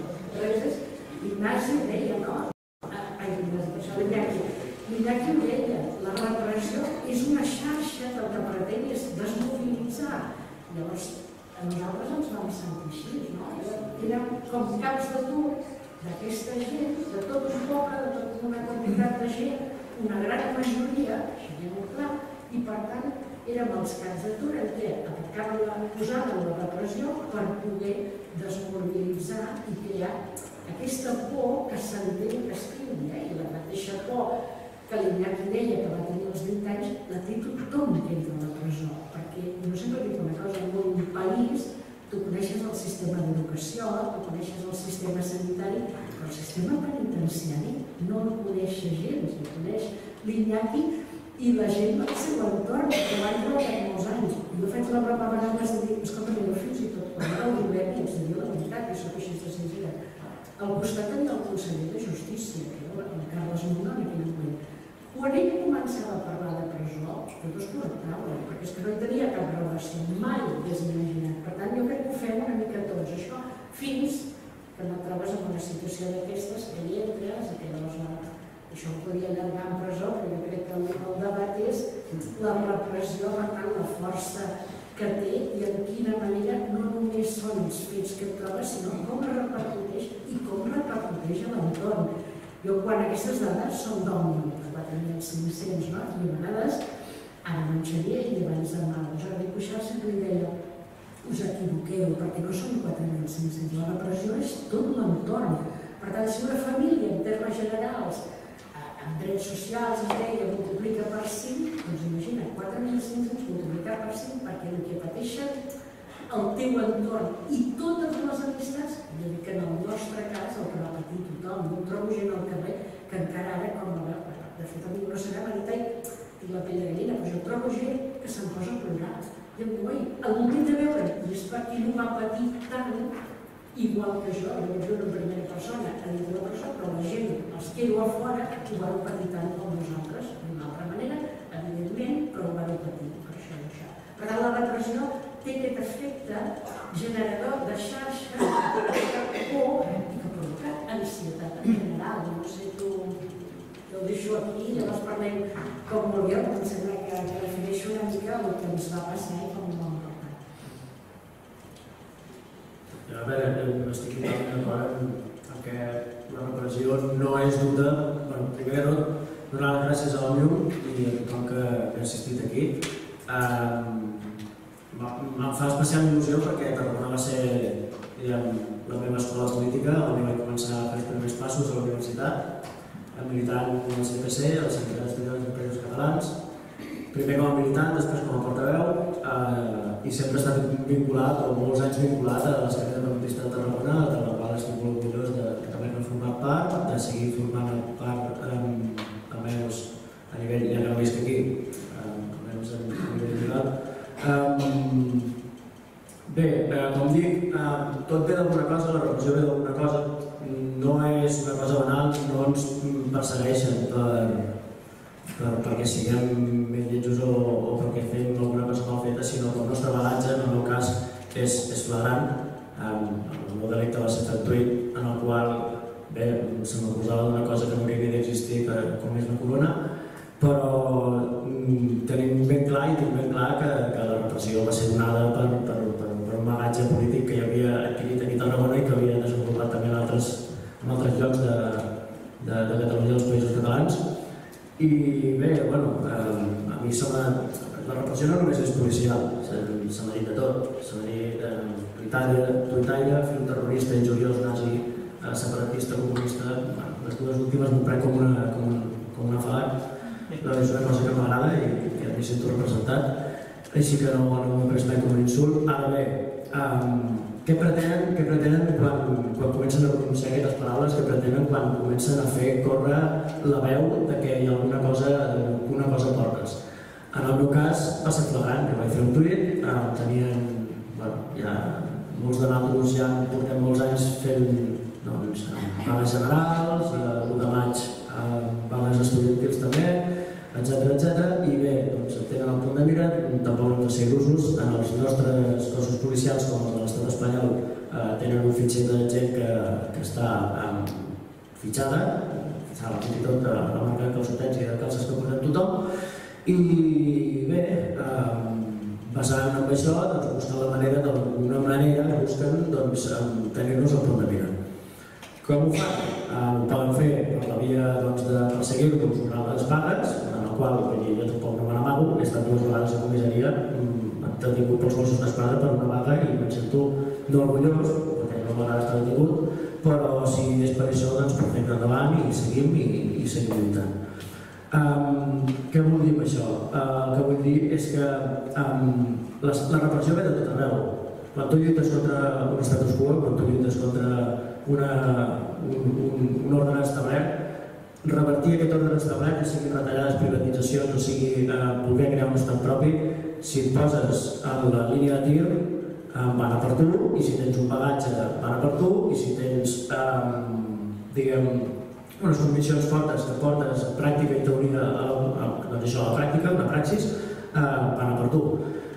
Ignasi deia, no? Ai, l'Iñaki. L'Iñaki deia, la repressió és una xarxa que el que pretén és desmobilitzar. Llavors, a nosaltres ens vam sentir així, no? Érem com caps de tur d'aquesta gent, de tot un poble, de tota una quantitat de gent, una gran majoria, això ja molt clar, i per tant érem els caps de tur en què posaven la repressió per poder desmobilitzar i crear aquesta por que s'entén que es tingui, i la mateixa por que l'Iñaki deia que va tenir els vint anys, la té tothom que entra a la presó, perquè no sempre dic una cosa, en un país tu coneixes el sistema d'educació, tu coneixes el sistema sanitari, però el sistema penitenciari no el coneix gens, el coneix l'Iñaki i la gent del seu entorn, que van treballar molts anys. Jo faig la broma a vegades de dir, escolta, jo fins i tot quan era el govern, i ens diria la veritat, i soc així de sincera, al costat tenia el conseller de Justícia, que era el Carles Mundó en aquell moment. Quan ell començava a parlar de presó, tot es connectava, perquè és que no hi tenia cap relació, mai hagués imaginat. Per tant, jo crec que ho fem una mica tots, això, fins que no et trobes en una situació d'aquestes, que hi entres, i que llavors això ho podria allargar en presó, però jo crec que el debat és la repressió, per tant, la força que té i en quina manera no només són els fets que et trobes, sinó com repercuteix i com repercuteix a l'entorn. Jo, quan aquestes dades són d'Òmnium, de quatre mil cinc-cents, no? I a vegades, ara no en Xavier i abans de mal, Jordi Cuixart sempre li deia, us equivoqueu, perquè no són quatre mil cinc-cents, la repressió és tot l'entorn. Per tant, si una família, en termes generals, amb drets socials, es deia, multiplica per cinc, doncs imagina't, repassin, perquè el que pateixen el teu entorn i totes les amistats, jo dic que en el nostre cas, el que va patir tothom, no trobo gent al carrer que encara ara, com la veu, de fet a mi no serà veritat i tinc la pell de gallina, però jo trobo gent que se'n posa a plorar. I em diu, oi, el moment de veure, i és perquè no va patir tant, igual que jo, jo vaig viure en primera persona, a dir una persona, però la gent, els quedo a fora, ho vau patir tant com nosaltres, d'una altra manera, evidentment, però ho vau patir, per això i això. Per tant, la repressió té aquest efecte generador de xarxa de por i que provoca ansietat en general. No sé, tu ho deixo aquí, llavors parlem com vulgueu, però em sembla que defineixo una mica el que ens va passar i com ho vam portar. A veure, estic totalment d'acord en que la repressió no és duta. Bueno, primer de tot, donar les gràcies a l'Òmnium i a tothom que ha assistit aquí. Em fa especial il·lusió perquè Tarragona va ser la meva escola política on vaig començar a fer els primers passos a la universitat, militant al C P C, al Centre d'Estudiants d'Empreses Catalans, primer com a militant, després com a portaveu, i sempre he estat vinculat, o molts anys vinculat a l'Esquerra Independentista de Tarragona, de la qual estic molt orgullós de haver-ne format part, de seguir formant part, almenys a nivell, ja no visc aquí, almenys a nivell individual. Bé, com dic, tot ve d'alguna cosa, la repressió ve d'alguna cosa, no és una cosa banal, no ens persegueixen perquè siguem més lletjos o perquè fem alguna cosa mal feta, sinó que el nostre bagatge, en el meu cas, és flagrant. El meu delicte va ser fer un tuit en el qual se m'acusava d'una cosa que no hauria d'existir, com és la corona, però tenim ben clar i tinc ben clar que la repressió va ser donada per un bagatge polític que hi havia adquirit aquí a Tarragona i que havia desenvolupat també en altres llocs de Catalunya i dels països catalans. I bé, bueno, a mi la repressió no només és policial, se m'ha dit de tot, se m'ha dit tuitaire, film terrorista, injuriós, nazi, separatista, comunista, les dues últimes m'ho prenc com un afalac. És una cosa que m'agrada i que m'hi sento representat, així que no m'ho pres mai com un insult. Ara bé, què pretenen quan comencen a pronunciar aquestes paraules, què pretenen quan comencen a fer córrer la veu que hi ha alguna cosa portes? En el meu cas va ser flagrant, que vaig fer un tuit, tenien, ja molts de nosaltres ja portem molts anys fent vagues generals, l'u de maig vagues estudiantils també, etcètera, etcètera, i bé, tenen el punt de mira, tampoc hem de ser il·lusos, en els nostres cossos policials, com els de l'estat espanyol, tenen un fitxer de gent que està fitxada, fitxada fins i tot de la marca de calçotets i de calces que posem tothom, i bé, basant en això, buscar la manera, d'alguna manera, busquen tenir-nos al punt de mira. Com ho fan? Ho poden fer per la via de perseguir-nos durant les vagues, en la qual jo tampoc no me n'amago, he estat dues vegades a comissaria, detingut pels Mossos d'Esquadra per una vaga i me'n sento no orgullós, perquè no m'agrada estar detingut, però si és per això, doncs perfecte, endavant i seguim i seguim lluitant. Què vull dir amb això? El que vull dir és que la repressió ve de tot arreu. Quan tu lluites contra un status quo, quan tu lluites contra un ordre establert, revertir aquest ordre establert, que sigui retallades, privatitzacions o sigui voler crear un estat propi, si et poses a la línia de tir, van a per tu, i si tens un bagatge, van a per tu, i si tens, diguem, unes conviccions fortes que portes pràctica i teoria a la pràctica, una praxis, van a per tu.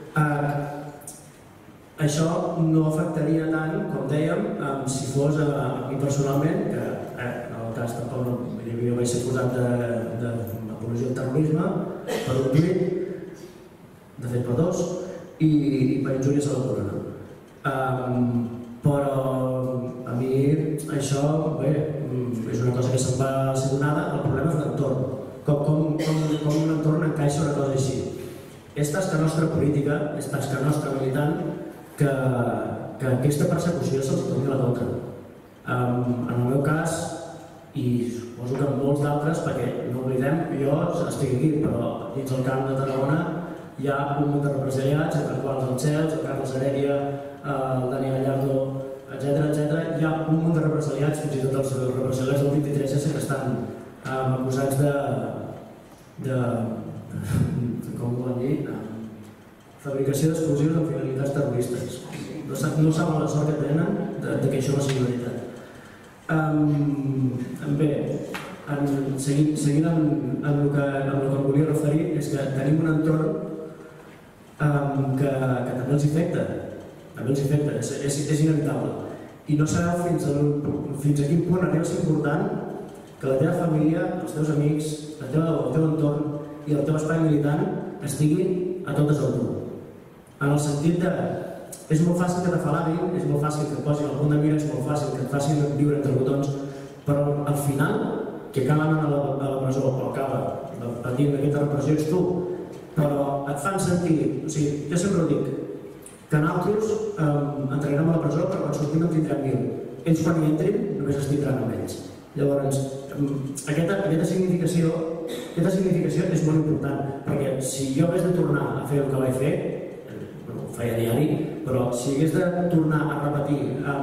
Això no afectaria tant, com dèiem, si fos a mi personalment, que en el cas tampoc jo vaig ser acusat d'apologia al terrorisme per un tuit, de fet per dos, i per injúries a la corona. Però a mi això, bé, és una cosa que se'm va ser donada, el problema és l'entorn. Com un entorn encaixa una cosa així. És tasca nostra política, és tasca nostra militant, que aquesta persecució se'ls doni la contra. En el meu cas, i suposo que en molts d'altres, perquè no oblidem, jo estic aquí, però dins el camp de Tarragona hi ha un munt de represaliats, entre els quals el Cels, el Carles Heredia, el Dani Gallardo, etcètera, etcètera. Hi ha un munt de represaliats, fins i tot els represaliats del vint-i-tres essa que estan acusats de, de, com ho van dir, fabricació d'explosius amb finalitats terroristes. No saben la sort que tenen de que això no sigui veritat. Bé, seguint en el que em volia referir, és que tenim un entorn que també els afecta, també els afecta, és inevitable. I no sabeu fins a quin punt arriba a ser important que la teva família, els teus amics, el teu entorn i el teu espai militant estiguin a totes al tu. En el sentit de, és molt fàcil que t'afalaguin, és molt fàcil que et posin al punt de mira, és molt fàcil que et facin viure entre botons, però al final, que acaba anant a la presó o acaba patint aquesta repressió ets tu, però et fan sentir, o sigui, jo sempre ho dic, que nosaltres entrarem a la presó però quan sortim en tindrem mil. Ells quan hi entrin només es tindran amb ells. Llavors, aquesta significació és molt important, perquè si jo hagués de tornar a fer el que vaig fer, ho feia diari, però si hagués de tornar a repetir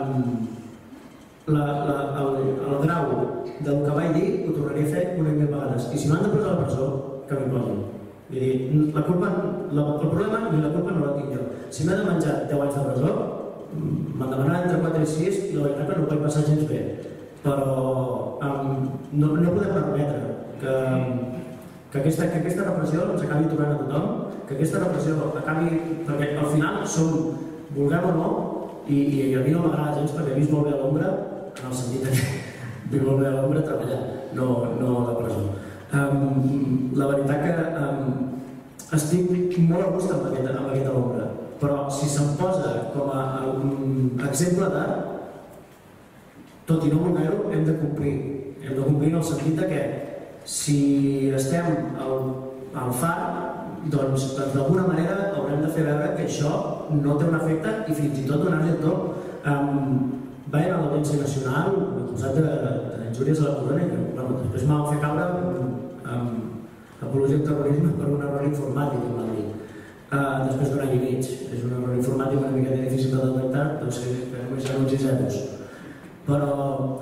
el grau del que vaig dir, ho tornaria a fer una i mil vegades. I si m'han de posar a la presó, que m'hi posin. Vull dir, el problema ni la culpa no la tinc jo. Si m'he de menjar deu anys de presó, me'n demanaran entre quatre i sis i la veritat que no ho vaig passar gens bé. Però no podem permetre que aquesta repressió ens acabi tornant a tothom, que aquesta repressió acabi, perquè al final som, vulguem o no, i a mi no m'agrada gens perquè he vist molt bé a l'ombra, en el sentit que vic molt bé a l'ombra treballar, no a la presó. La veritat que estic molt a gust amb aquesta ombra, però si se'm posa com a exemple de, tot i no voler-ho, hem de complir. Hem de complir en el sentit que si estem al far, doncs d'alguna manera haurem de fer veure que això no té un efecte i fins i tot donar-li el toc. Vaig anar a l'Audiència Nacional acusat d'injúries a la corona i després m'ha fer caure apologia al terrorisme per un error informàtic a Madrid. Després d'un any i mig. És un error informàtic una mica difícil de detectar, doncs que només hi ha uns i zeros. Però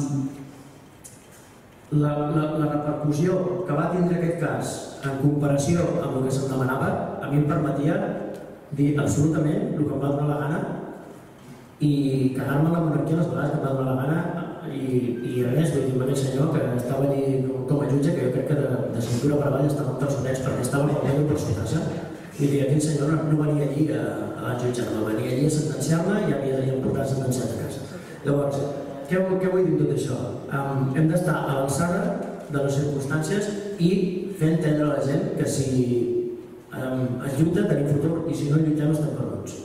la repercussió que va tindre aquest cas en comparació amb el que se'm demanava, a mi em permetia dir absolutament el que em va donar la gana i cagar-me la monarquia les vegades que em va donar la gana i a més, vull dir, amb aquell senyor que estava allí com a jutge, que jo crec que de cintura per avall estava amb calçotets perquè estava amb el medio per sortir-se. Vull dir, aquell senyor no venia allí a jutjar-me, venia allí a sentenciar-me i havia portat sentenciat a casa. Llavors, què vull dir amb tot això? Hem d'estar a l'alçada de les circumstàncies i fer entendre a la gent que si es lluita tenim futur i si no lluitem estem perduts.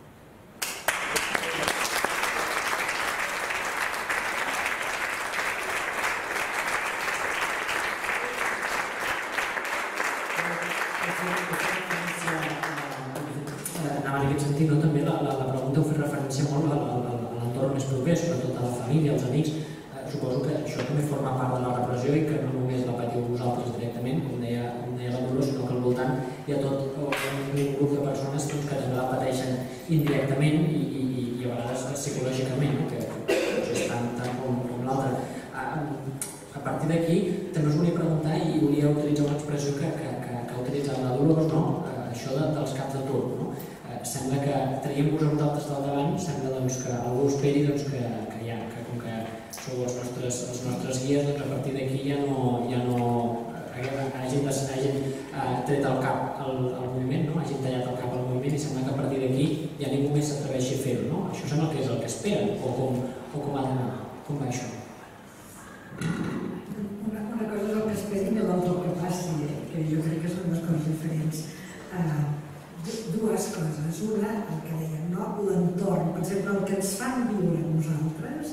Anava en aquest sentit, també la pregunta ho fa referència molt a l'entorn més proper, sobretot a la família, als amics. Suposo que això també forma part de la repressió i que no només la patiu vosaltres directament, com deia la Dolors, sinó que al voltant hi ha tot un grup de persones que també la pateixen indirectament i a vegades psicològicament, que és tant com l'altre. A partir d'aquí, també us volia preguntar i volia utilitzar una expressió que ha utilitzat la Dolors, això dels caps de turc. Sembla que traient-vos a vosaltres del davant, sembla que algú esperi que com que sou els nostres guies, a partir d'aquí ja no hagin tret el cap al moviment, hagin tallat el cap al moviment i sembla que a partir d'aquí ja ningú més s'atreveixi a fer-ho. Això sembla que és el que esperen o com ha d'anar? Com va això? Una cosa és el que esperin i l'altra el que passi, que jo crec que són dues coses diferents. Dues coses. Una, el que dèiem, l'entorn, per exemple, el que ens fan viure nosaltres.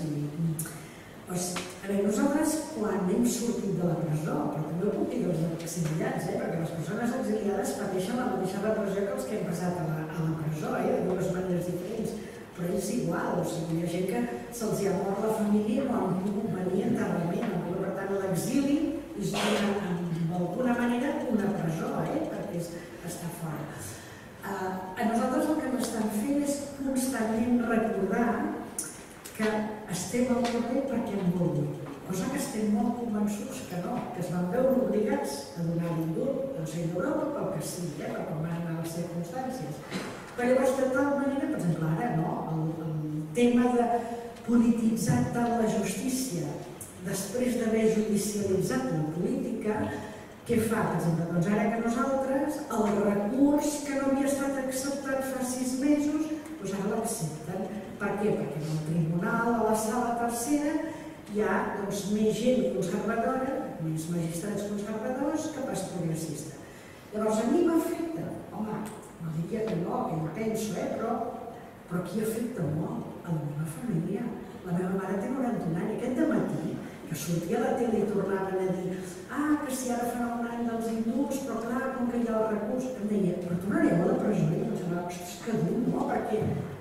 A veure, nosaltres quan hem sortit de la presó, però també ho puc dir dels exiliats, perquè les persones exiliades pateixen la mateixa repressió que els que hem passat a la presó, de dues maneres diferents, però és igual, hi ha gent que se'ls ha mort la família i no han pogut venir enterrament, per tant l'exili és d'alguna manera una presó, perquè està fora. A nosaltres el que m'estan fent és constantment recordar que estem al carrer perquè hem volgut, cosa que estem molt convençuts que no, que es van veure obligats a donar l'indult al Consell d'Europa pel que sigui, per com van anar les circumstàncies. Però llavors, de tal manera, per exemple, ara, no, el tema de polititzar tant la justícia després d'haver judicialitzat la política, què fa? Per exemple, doncs ara que nosaltres, el recurs que no havia estat acceptat fa sis mesos, doncs ara l'accepten. Per què? Perquè en el tribunal, a la sala tercera, hi ha més gent conservadora, més magistrats conservadors que pas progressista. Llavors, a mi m'afecta, home, no diria que no, que jo penso, eh, però però qui afecta molt? A la meva família. La meva mare té noranta-un anys. Aquest dematí, que sortia a la tele i tornaven a dir ah, que si ara farà un any dels indults, però clar, com que hi ha el recurs, em deia, però tornareu a la presó? I em pensava, ostres, que dur, no? Perquè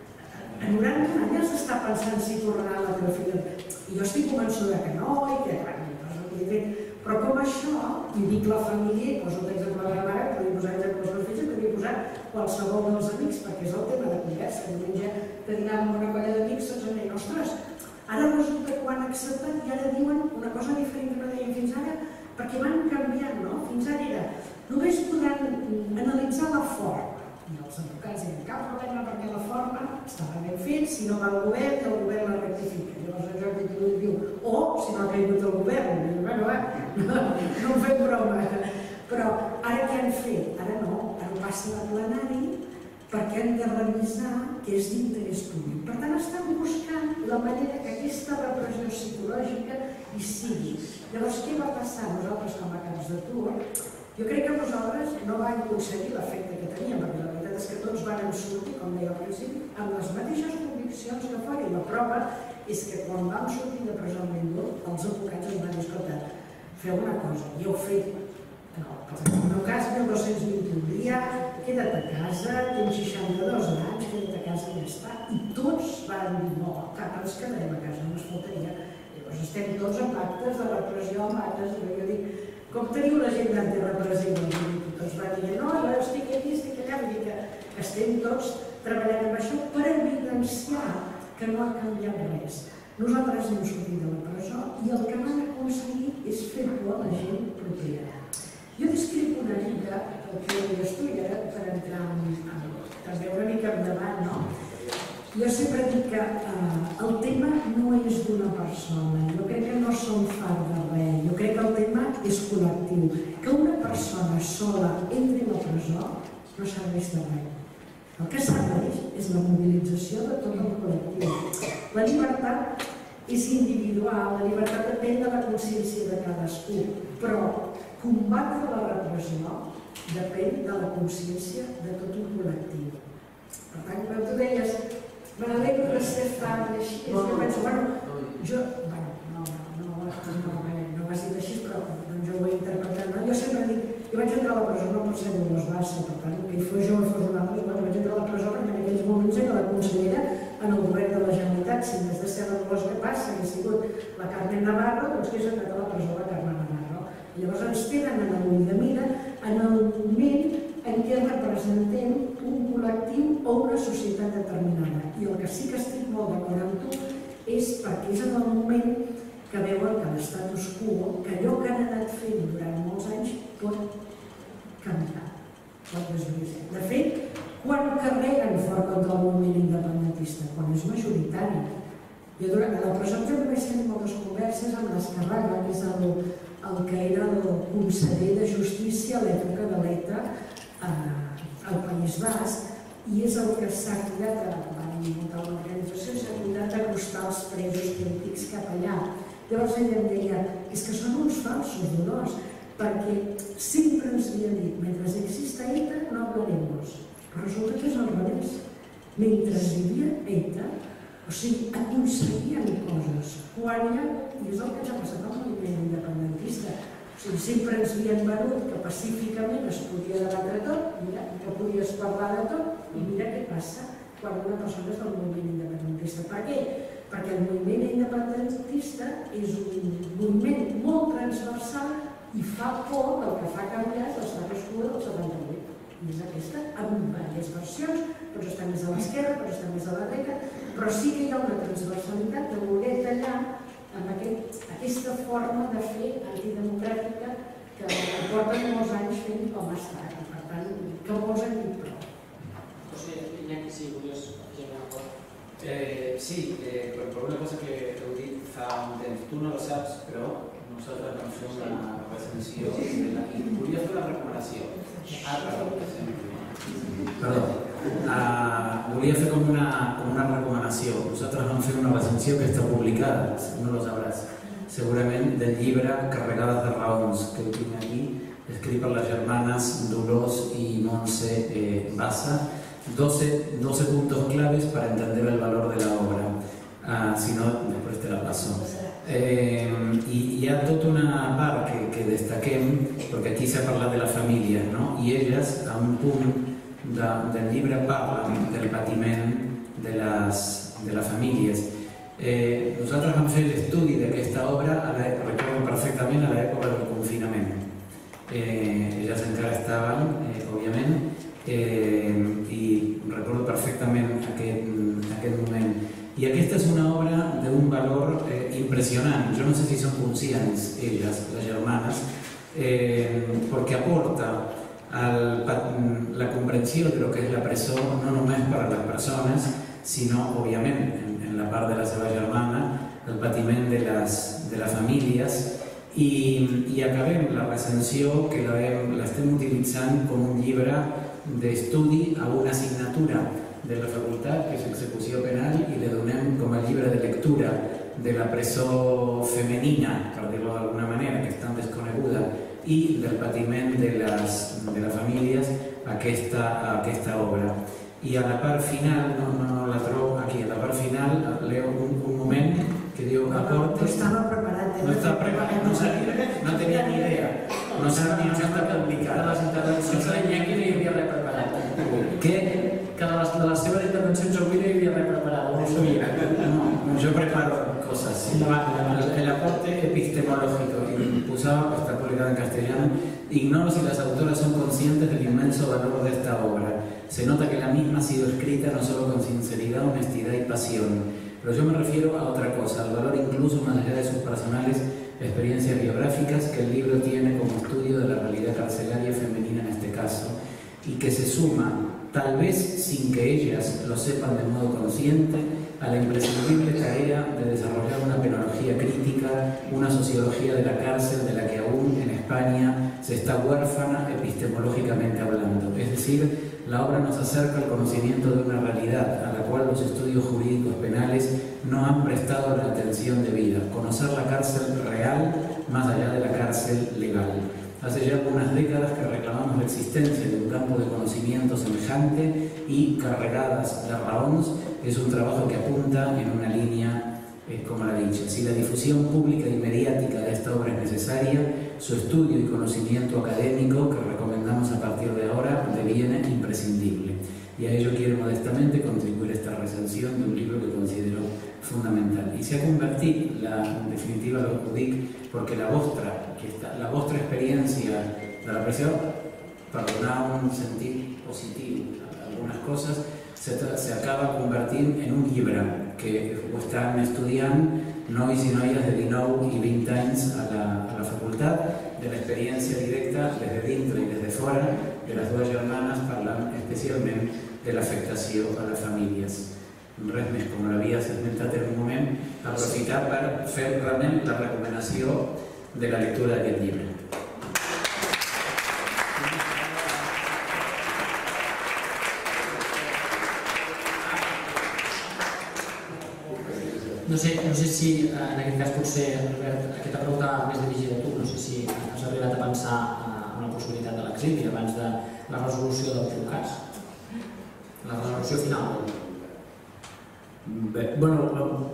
a noranta anys s'està pensant si tornarà a la teva filla. I jo estic convençuda que no, i que, però com això, i dic la família, i poso l'exemple de la mare, podria posar l'exemple dels meus fills, podria posar qualsevol dels amics, perquè és el tema de conversa. Diumenge que dinàvem amb una colla d'amics, doncs em deien, ostres, ara resulta que ho han acceptat i ara diuen una cosa diferent que no deien fins ara, perquè van canviant, no? Fins ara era, només podran analitzar la forma. I els advocats diuen, cap problema perquè la forma estava ben fet, si no va al govern, el govern la rectifica. Llavors el joc de diu, o si no ha caigut el govern, bueno, no em fem broma. Però ara què han fet? Ara no, ara passen a plenari perquè han de revisar que és d'interès públic. Per tant, estan buscant la manera que aquesta repressió psicològica hi sigui. Llavors, què va passar nosaltres com a caps de tur? Jo crec que nosaltres no vam aconseguir l'efecte que teníem, perquè la veritat és que tots vam sortir, com deia al principi, amb les mateixes conviccions que fora. I la prova és que quan vam sortir de presó amb l'indult, els advocats ens van dir, escolta, feu una cosa, i heu fet, en el meu cas, mil dos-cents vint-i-un dia, queda't a casa, tens seixanta-dos anys, queda't a casa i ja està. I tots van dir, no, cap, ens quedarem a casa, no es faltaria. Llavors estem tots amb actes de repressió, amb actes, i jo dic, com teniu la gent d'antirepressiva? Tots van dir, no, jo estic aquí, estic allà, vull dir que estem tots treballant amb això per evidenciar que no ha canviat res. Nosaltres hem sortit de la presó i el que van aconseguir és fer por a la gent propera. Jo descric una mica el que deies tu, i ara per entrar també una mica endavant, no? Jo sempre dic que el tema no és d'una persona, jo crec que no som fart de res, jo crec que el tema és col·lectiu. Que una persona sola entri a la presó no serveix de res. El que serveix és la mobilització de tot el col·lectiu. La llibertat és individual, la llibertat depèn de la consciència de cadascú, però combatre la repressió depèn de la consciència de tot un col·lectiu. Per tant, quan tu deies me n'alegro de ser fan i així, jo penso, bueno, jo, bueno, no vas dir així, però jo ho he interpretat, no? Jo sempre dic, jo vaig entrar a la presó no per ser de los Barça, per tant, que hi fos jo o fos un altre, vaig entrar a la presó perquè en aquells moments era la consellera en el govern de la Generalitat, si en vez de ser la Dolors que passa, hagués sigut la Carmen Navarro, doncs que és entrat a la presó la Carmen Navarro. I llavors ens tenen en el ull de mira en el moment en què representem un col·lectiu o una societat determinada. I el que sí que estic molt d'acord amb tu és perquè és en el moment que veuen que l'estatus quo, que allò que han anat fent durant molts anys, pot canviar, pot desviar. De fet, quan carreguen fort contra el moviment independentista? Quan és majoritari. Jo durant la presó també he moltes converses amb l'Escarraga, que és el que era el conseller de Justícia a l'època de l'ETA al País Basc, i és el que s'ha cuidat, van muntar una organització, s'ha cuidat d'acostar els presos polítics cap allà. Llavors ella em deia, és que són uns falsos dolors, perquè sempre ens havien dit, mentre exista ETA no hablaremos. Però resulta que és al revés. Mentre hi havia ETA, o sigui, aconseguien coses. Quan hi ha, i és el que ens ha passat al moviment independentista, o sigui, sempre ens havien venut que pacíficament es podia debatre tot, mira, que podies parlar de tot, i mira què passa quan una persona és del moviment independentista. Per què? Perquè el moviment independentista és un moviment molt transversal i fa por que el que fa canviar és l'estatus quo del setanta-vuit. I és aquesta, diverses versions, pots estar més a l'esquerra, pots estar més a la dreta, però sí que hi ha una transversalitat de voler tallar amb aquesta forma de fer antidemocràtica que porten molts anys fent com ha estat, i per tant, que molts han dit prou. José, Iñaki, si volies afegir una cosa. Eh, sí, eh, por una cosa que heu dit fa un temps. Tu no lo saps, però nosaltres vam fer una recensió de la... i volia fer una recomanació. Ah, perdó, perdó. Uh, volia fer com una, com una recomanació. Nosaltres vam fer una recensió que està publicada, no lo sabràs, segurament del llibre Carregades de raons, que ho tinc aquí, escrit per les germanes Dolors i Montse eh, Bassa, doce, doce puntos claves para entender el valor de la obra. Uh, si no, després te la passo. Eh, I hi ha tota una part que, que destaquem, perquè aquí s'ha parlat de la família, no? I elles, a un punt de, del llibre, parlen del patiment de les, de les famílies. Eh, nosaltres vam fer l'estudi d'aquesta obra, a la, recordo perfectament, a l'època del confinament. Eh, elles encara estaven, eh, òbviament, Eh, i recordo perfectament aquest, aquest moment. I aquesta és una obra d'un valor eh, impressionant. Jo no sé si són conscients elles, les germanes, eh, perquè aporta el, la comprensió de lo que és la presó, no només per a les persones, sinó, òbviament, en, en la part de la seva germana, el patiment de les, de les famílies. I, i acabem la recensió que l'estem utilitzant com un llibre d'estudi a una assignatura de la facultat, que és execució penal, i le donem com a llibre de lectura de la presó femenina, per dir-ho d'alguna manera, que és tan desconeguda, i del patiment de les, de les famílies, aquesta, aquesta obra. I a la part final, no, no la trobo aquí, a la part final leo un, un moment que diu aportes... No estava preparat. No estava preparat, no sabia, no tenia ni idea. No sabia, no estava publicat. De les intervencions de l'Iñaki no hi havia res preparat. Què? Que de les, de les seves intervencions avui no hi havia res preparat, no ho sabia. No, yo preparo cosas. Sí. El aporte epistemológico, impulsado, está publicado en castellano. Ignoro si las autoras son conscientes del inmenso valor de esta obra. Se nota que la misma ha sido escrita no solo con sinceridad, honestidad y pasión. Pero yo me refiero a otra cosa, al valor incluso más allá de sus personales experiencias biográficas que el libro tiene como estudio de la realidad carcelaria femenina en este caso, y que se suma, tal vez sin que ellas lo sepan de modo consciente, a la imprescindible tarea de desarrollar una penología crítica, una sociología de la cárcel de la que aún en España se está huérfana epistemológicamente hablando. Es decir, la obra nos acerca al conocimiento de una realidad a la cual los estudios jurídicos penales no han prestado la atención debida. Conocer la cárcel real más allá de la cárcel legal. Hace ya algunas décadas que reclamamos la existencia de un campo de conocimiento semejante y Carregadas de raons es un trabajo que apunta en una línea, eh, como la he dicho. Si la difusión pública y mediática de esta obra es necesaria, su estudio y conocimiento académico, que recomendamos a partir de ahora, deviene imprescindible. Y a ello quiero modestamente contribuir esta recensión de un libro que considero fundamental. I s'ha convertit, la, en definitiva ho dic, perquè la vostra, aquesta, la vostra experiència de la pressió, per donar un sentit positiu a algunes coses, se, se acaba convertint en un llibre que ho estan estudiant nois i noies de dinou i vint anys a la, a la facultat, de l'experiència directa des de dintre i des de fora de les dues germanes, parlant especialment de l'afectació a les famílies. Res més, com l'havies esmentat en un moment, aprofitar per fer realment la recomanació de la lectura d'aquest llibre. No sé, no sé si en aquest cas potser, Albert, aquesta pregunta més dirigida a tu, no sé si has arribat a pensar en la possibilitat de l'exili abans de la resolució del teu cas. La resolució final. Bé, bueno,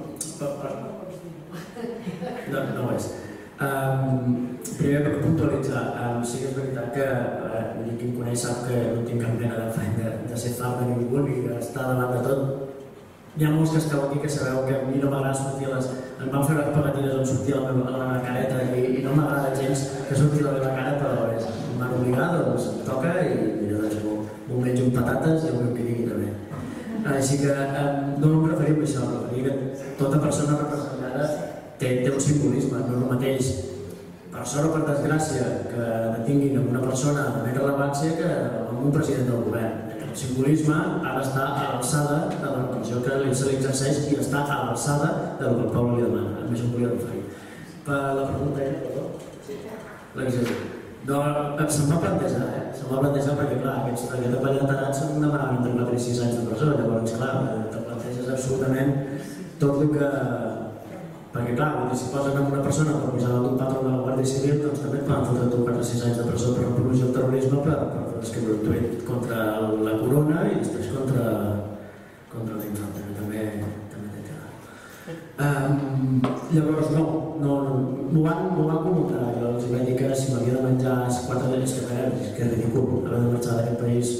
no, no ho és. Um, primer per puntualitzar, um, sí que és veritat que uh, qui em coneix sap que no tinc cap mena d'afany de, de ser fart de ningú ni d'estar davant de tot. Hi ha molts que esteu aquí que sabeu que a mi no m'agrada sortir a les... Em van fer unes pegatines on sortia la meva, la meva careta i, i no m'agrada gens que surti la meva cara, però és, m'han obligat, doncs em toca i mira, doncs, m'ho menjo amb patates i el que digui també. Així que no em referim a això, em referim que tota persona representada té un simbolisme, no és el mateix, per sort o per desgràcia, que detinguin amb una persona de més rellevància que amb un president del govern. El simbolisme ha d'estar a l'alçada de la repressió que se li exerceix i està a l'alçada del que el poble li demana. A més, em volia referir. Per la pregunta era, perdó? L'exercici. No, se'm va plantejar, eh? Se'm va plantejar perquè, clar, aquests apalletarats se'm demanaven entre quatre i sis anys de presó, llavors, clar, te planteges absolutament tot el que... Perquè, clar, si posen amb una persona per posar d'un patró de la Guàrdia Civil, doncs també et poden fotre tu quatre o sis anys de presó per apologia al terrorisme per escriure un tuit contra la corona i després contra l'infante, que també té tela. Llavors, no, m'ho van comentar. Jo els vaig dir que si m'havia de menjar quatre dies que farem, que és ridícul haver de marxar d'aquest país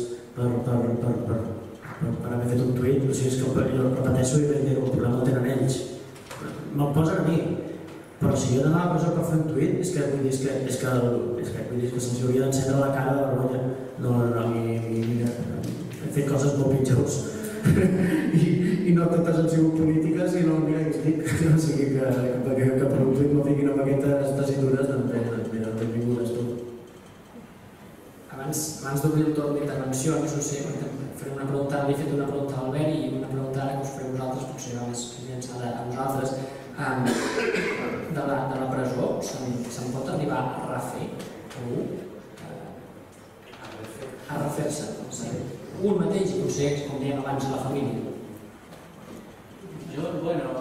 per haver fet un tuit. O sigui, és que jo repeteixo i vaig dir que el problema el tenen ells. Me'l posen a mi, però si jo he d'anar a la presó per fer un tuit, és que vull dir que se'ls hauria d'encendre la cara de vergonya. No, no, no, he fet coses molt pitjors i no totes han sigut polítiques i no, mira què estic, o sigui que per un tuit no fiquin amb aquestes tesitures, doncs mira, benvingudes tu. Abans d'obrir el torn d'intervencions, no sé, faré una pregunta, li he fet una pregunta a l'Albert i una pregunta ara que us faré vosaltres, potser va més llançada a vosaltres. De la presó, se'n pot arribar a refer algú? A refer-se, un mateix i potser, com dèiem abans, la família. Jo, bueno...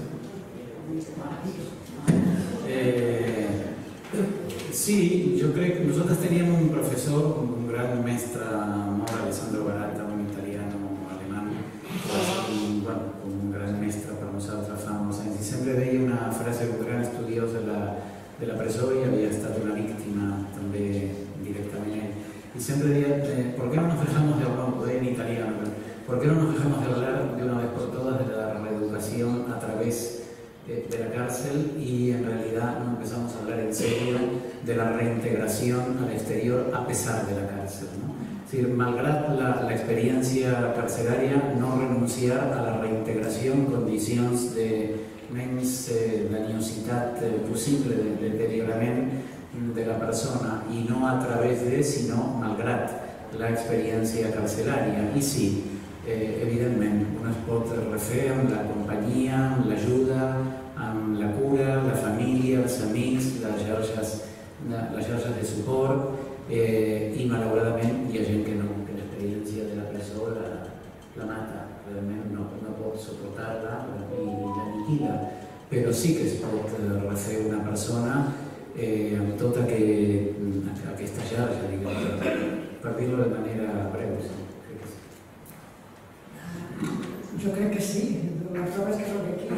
Sí, yo creo que nosotros teníamos un profesor, un gran maestro, Alessandro Barata, un italiano alemán, y bueno, un gran maestro para nosotros famosos, y siempre veía una frase de un gran estudioso de la, de la presó y había estado una víctima también directamente. Y siempre decía, ¿por qué no nos dejamos de hablar en italiano? ¿Por qué no nos dejamos de hablar de una vez por todas de la reeducación a través de la cárcel y en realidad no empezamos a hablar en serio de la reintegración al exterior a pesar de la cárcel, ¿no? Es decir, malgrat la, la experiencia carcelaria, no renunciar a la reintegración, condiciones de menys eh, danyositat eh, possible de deteriorament de la persona y no a través de, sino malgrat la experiencia carcelaria. Y sí, Eh, evidentment, un es pot refer amb la companyia, amb l'ajuda, amb la cura, la família, els amics, les xarxes, les xarxes de suport eh, i malauradament hi ha gent que no, que l'experiència de la presó la, la mata, realment no, no pot suportar-la i l'aniquila, però sí que es pot refer una persona eh, amb tota que, aquesta xarxa, diguem, per, per dir-ho de manera breu. Jo crec que sí, la prova és que soc aquí.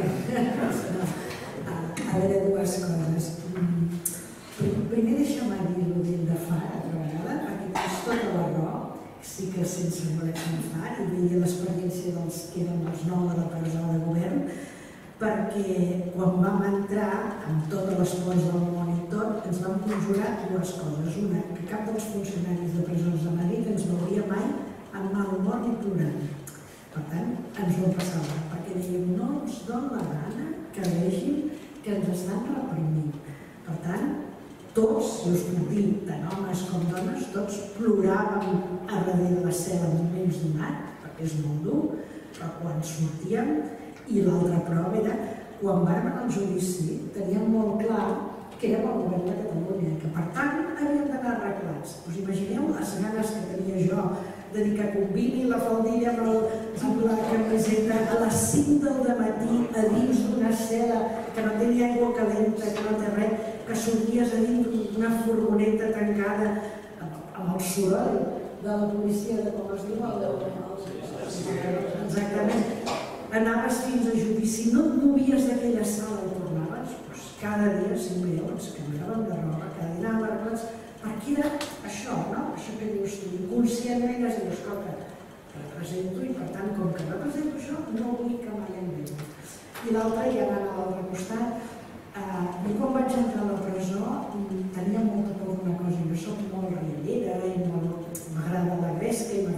A veure, dues coses. Primer deixa'm dir-ho d'Ildefar, altra vegada, perquè tens tota la raó, sí que sense voler pensar, i veia l'experiència dels que eren els nou de la presó de govern, perquè quan vam entrar, amb totes les pors del món i tot, ens vam conjurar dues coses. Una, que cap dels funcionaris de presons de Madrid ens veuria mai amb mal humor ni plorant. Per tant, ens ho passava, perquè dèiem, no ens dona la gana que vegin que ens estan reprimint. Per tant, tots, i us puc dir, tant homes com dones, tots ploràvem a darrere la cel·la en moments donats, perquè és molt dur, però quan sortíem, i l'altra prova era, quan vam anar al judici, teníem molt clar que érem el govern de Catalunya, que per tant havíem d'anar arreglats. Us imagineu les ganes que tenia jo de dir que combini la faldilla amb la camiseta a les cinc del dematí a dins d'una cel·la que no té ni aigua calenta, que no té res, que sorties a dins d'una furgoneta tancada amb el soroll de la policia de com es diu? Exactament. Anaves fins a judici, no et movies d'aquella sala i tornaves, cada dia cinc mil ens canviàvem de roba, cada dia anàvem arreglats. Aquí era això, no? Això que dius tu, inconscientment has dit, escolta, represento i per tant, com que represento això, no vull que mai em vegi. I l'altre, ja anant a l'altre costat, jo quan vaig entrar a la presó tenia molta por d'una cosa, jo soc molt riallera i m'agrada la gresca i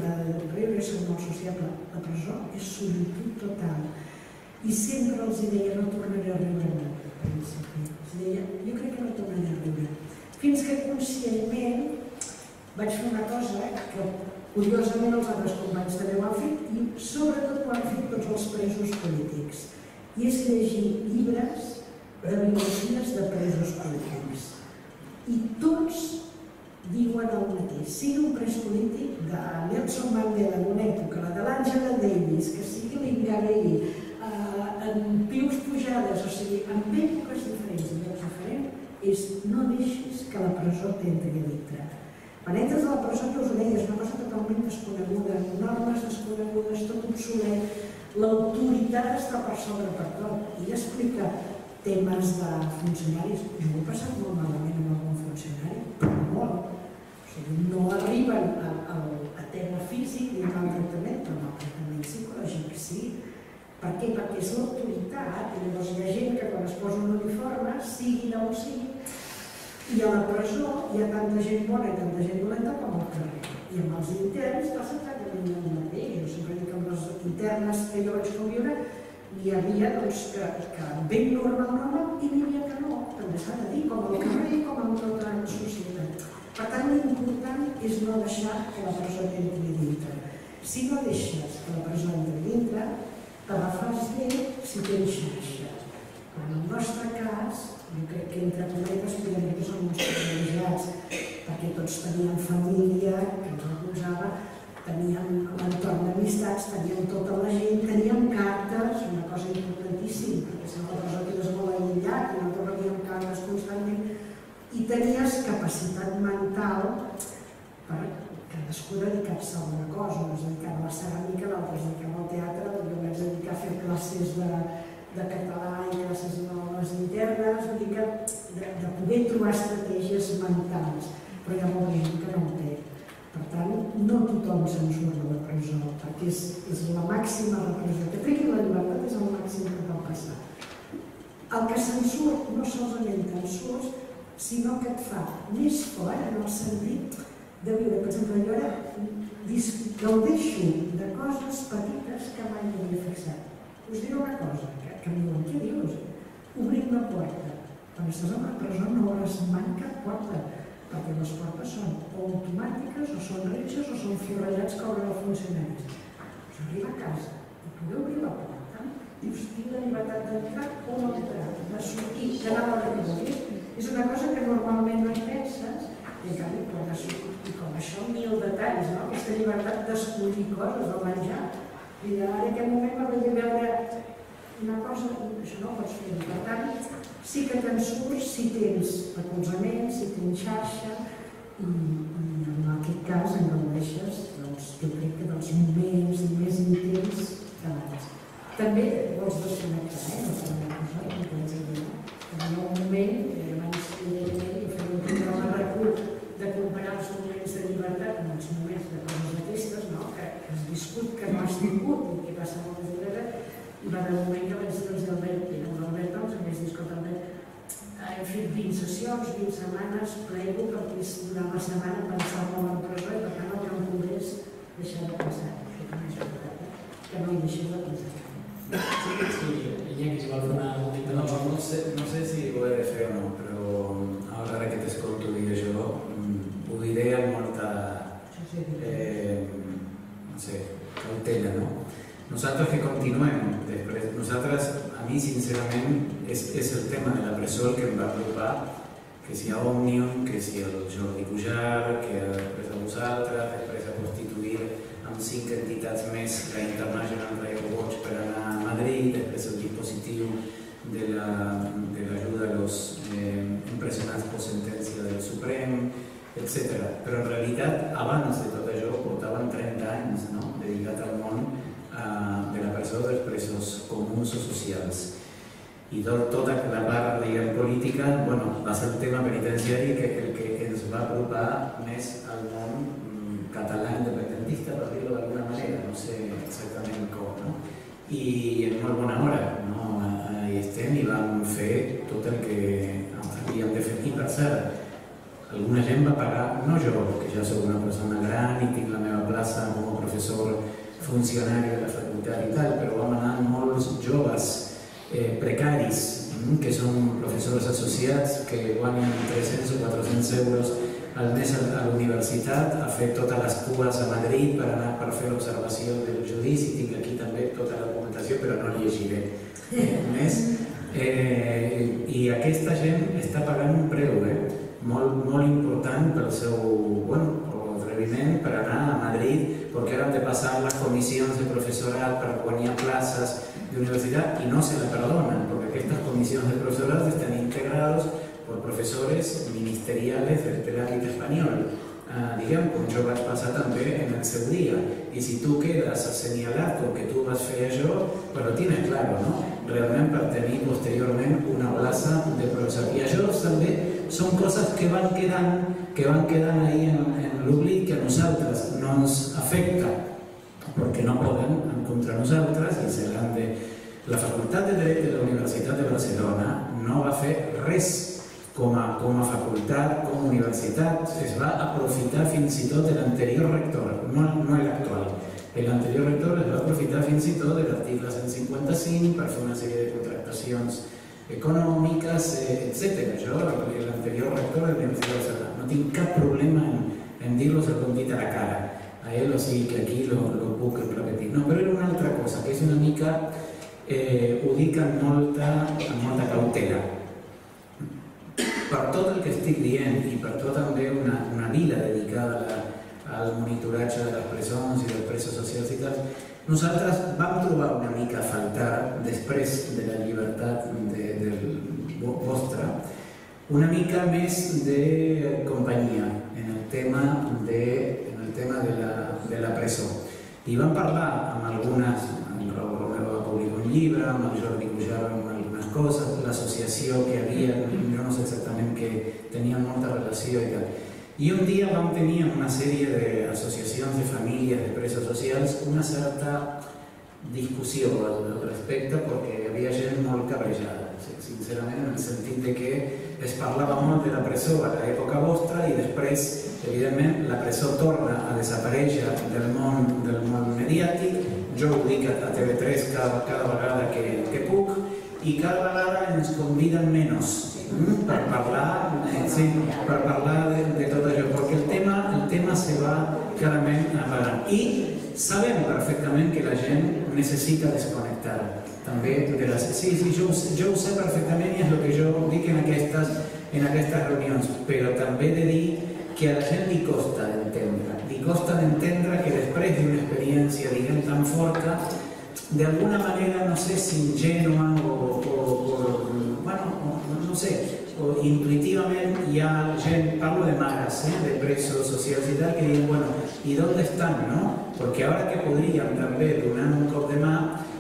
riure, soc molt sociable. La presó és solitud total. I sempre els deia, no tornaré a riure molt. Els deia, jo crec que no tornaré a riure. Fins que conscientment vaig fer una cosa que curiosament els altres companys també ho han fet i sobretot ho han fet tots els presos polítics. I és llegir llibres de biografies de presos polítics. I tots diuen el mateix. Sigui un pres polític de Nelson Mandela d'una època, la de l'Àngela Davis, que sigui l'Ingarelli, en Pius Pujades, o sigui, en èpoques diferents i llocs diferents, és no deixis que la presó t'entri a dintre. Quan entres a la presó, que us ho deia, és una cosa totalment desconeguda, normes desconegudes, tot obsolet, l'autoritat està per sobre per tot. I explica temes de funcionaris. Jo ho he passat molt malament amb algun funcionari, però molt. O sigui, no arriben a tema físic ni al tractament, però al tractament psicològic sí. Per què? Perquè és l'autoritat, i llavors hi ha gent que quan es posa un uniforme, sigui d'on sigui, i a la presó hi ha tanta gent bona i tanta gent dolenta com al carrer. I amb els interns passa exactament el mateix. Jo sempre dic que amb les internes que jo vaig conviure hi havia que ben normal, normal, i n'hi havia que no, també s'ha de dir, com al carrer i com en tota la societat. Per tant, l'important és no deixar que la presó entri dintre. Si no deixes que la presó entri dintre, te la fas bé si tens xarxa. En el nostre cas, jo crec que entre cometes podem dir que som uns privilegiats, perquè tots teníem família, que ens recolzava, teníem l'entorn d'amistats, teníem tota la gent, teníem cartes, una cosa importantíssima, perquè si no la presó quedes molt aïllat, i no rebíem cartes constantment, i tenies capacitat mental per cadascú dedicar-se a una cosa, un es dedicava a la ceràmica, l'altre es dedicava al teatre, jo em vaig dedicar a fer classes de català i classes noves internes, vull dir que de poder trobar estratègies mentals, però hi ha molta gent que no ho té. Per tant, no tothom se'n surt de la presó, perquè és la màxima repressió. Que treguin la llibertat és el màxim que pot passar. El que se'n surt no solament te'n surts, sinó que et fa més fort en el sentit de viure. Per exemple, jo ara gaudeixo de coses petites que mai no havia fixat. Us diré una cosa, que em diuen, què dius? Obrir una porta. Quan estàs a la presó no hauràs mai cap porta, perquè les portes són o automàtiques, o són reixes, o són forrellats que obren els funcionaris. Us arriba a casa i podeu obrir la porta, dius, tinc la llibertat d'entrar o no entrar, de sortir, d'anar a l'hora que vulguis. És una cosa que normalment no hi penses, i en canvi quan has sortit, i com això mil detalls, no? Aquesta llibertat d'escollir coses, de menjar. I ara en aquest moment m'agradaria veure una cosa, això no ho pots fer. Per tant, sí que te'n surts si tens recolzament, si tens xarxa, i en aquest cas en gaudeixes, jo crec que dels moments més intents que abans. També vols desconnectar, eh? No fer una cosa, no tens idea. Hi ha un moment, abans jo feia un programa recurs de comparar els moments de llibertat amb els moments de coses d'aquestes, que has viscut, que no has tingut i que passa molt més de l'era, i va haver un moment que vaig dir als Albert, i amb l'Albert doncs em vaig dir, escolta Albert, hem fet vint sessions, vint setmanes, plego perquè durant la setmana pensava molt en presó i per tant el que em pogués deixar de pensar. Això també és veritat, que no hi deixés de pensar. Sí, sí, Iñaki, si vol fer una última no, no, sé, no sé si ho he de fer o no, però ara que t'escolto dir això, ho diré amb molta, eh, no sé, cautela, no? Nosaltres que continuem, després, nosaltres, a mi sincerament, és, és el tema de la presó el que em va preocupar, que si a Òmnium, que si el Jordi Pujar, que després a vosaltres, després a constituir amb cinc entitats més la International Riot Watch per anar a Madrid, després el dispositiu de l'ajuda a los eh, empresonats per sentència del Suprem, etcètera. Però en realitat, abans de tot això, portaven trenta anys no? dedicat al món eh, de la presó dels presos comuns o socials. I tot, tota la part diguem, política bueno, va ser el tema penitenciari que el que ens va apropar més al món català independentista, per dir-ho d'alguna manera, no sé exactament com, no? I en molt bona hora, no? Ahí estem i vam fer tot el que havíem de fer. I per cert, alguna gent va pagar, no jo, que ja soc una persona gran i tinc la meva plaça com a professor funcionari de la facultat i tal, però vam anar molts joves precaris, que són professors associats que guanyen tres-cents o quatre-cents euros al mes a la universitat, a fer totes les cues a Madrid per anar per fer l'observació del judici. Tinc aquí també tota la documentació, però no llegiré més. I aquesta gent està pagant un preu molt important pel seu atreviment per anar a Madrid, perquè ara han de passar les comissions de professorat per guanyar places d'universitat i no se la perdonen, perquè aquestes comissions de professorat estan integrados por profesores ministeriales del ámbito español. Diguem, com jo vaig passar també en el seu dia. I si tu quedes assenyalat com que tu vas fer això, però tienes claro, no? Realment per tenir posteriorment una plaça de professor. I això també són coses que van quedant que van quedant ahí en l'oblit, que a nosaltres no ens afecta, perquè no poden contra nosaltres, i seran de... La Facultat de Dret de la Universitat de Barcelona no va fer res com a facultat, com a universitat. Es va aprofitar fins i tot de l'anterior rector, no l'actual. L'anterior rector es va aprofitar fins i tot de l'article cent cinquanta-cinc per fer una sèrie de contractacions econòmiques, etcètera. Jo, l'anterior rector de la Universitat de Barcelona, no tinc cap problema en dir-los el com dit a la cara a ell, o sigui que aquí lo puc repetir. No, però era una altra cosa, que és una mica, ho dic amb molta cautela. Per tot el que estic dient i per tot també una vida dedicada al monitoratge de les presons i dels presos socials i tal, nosaltres vam trobar una mica a faltar, després de la llibertat vostra, una mica més de companyia en el tema de la presó. I vam parlar amb algunes, amb Raúl Romero va publicar un llibre, amb el Jordi Pujal amb algunes coses, l'associació que havia, jo no sé exactament que tenien molta relació i tal. I un dia vam tenir en una sèrie d'associacions de famílies de presos socials una certa discussió al respecte, perquè hi havia gent molt cabrejada, sincerament, en el sentit que es parlava molt de la presó a l'època vostra i després, evidentment, la presó torna a desaparèixer del món mediàtic. Jo ho dic a T V tres cada vegada que puc i cada vegada ens conviden menys per parlar de tot això, perquè el tema se va clarament apagant. I sabem perfectament que la gent necessita desconnectar també de les... Sí, sí, jo ho sé perfectament i és el que jo dic en aquestes reunions, però també he de dir que a la gent li costa d'entendre. Li costa d'entendre que després d'una experiència, diguem, tan forta, d'alguna manera, no sé si ingènua o, bueno, no sé, o intuitivament hi ha gent, parlo de mares, de presos socials i tal, que diuen, bueno, ¿y dónde están, no? Porque ahora que podríem també donar un cop de mà,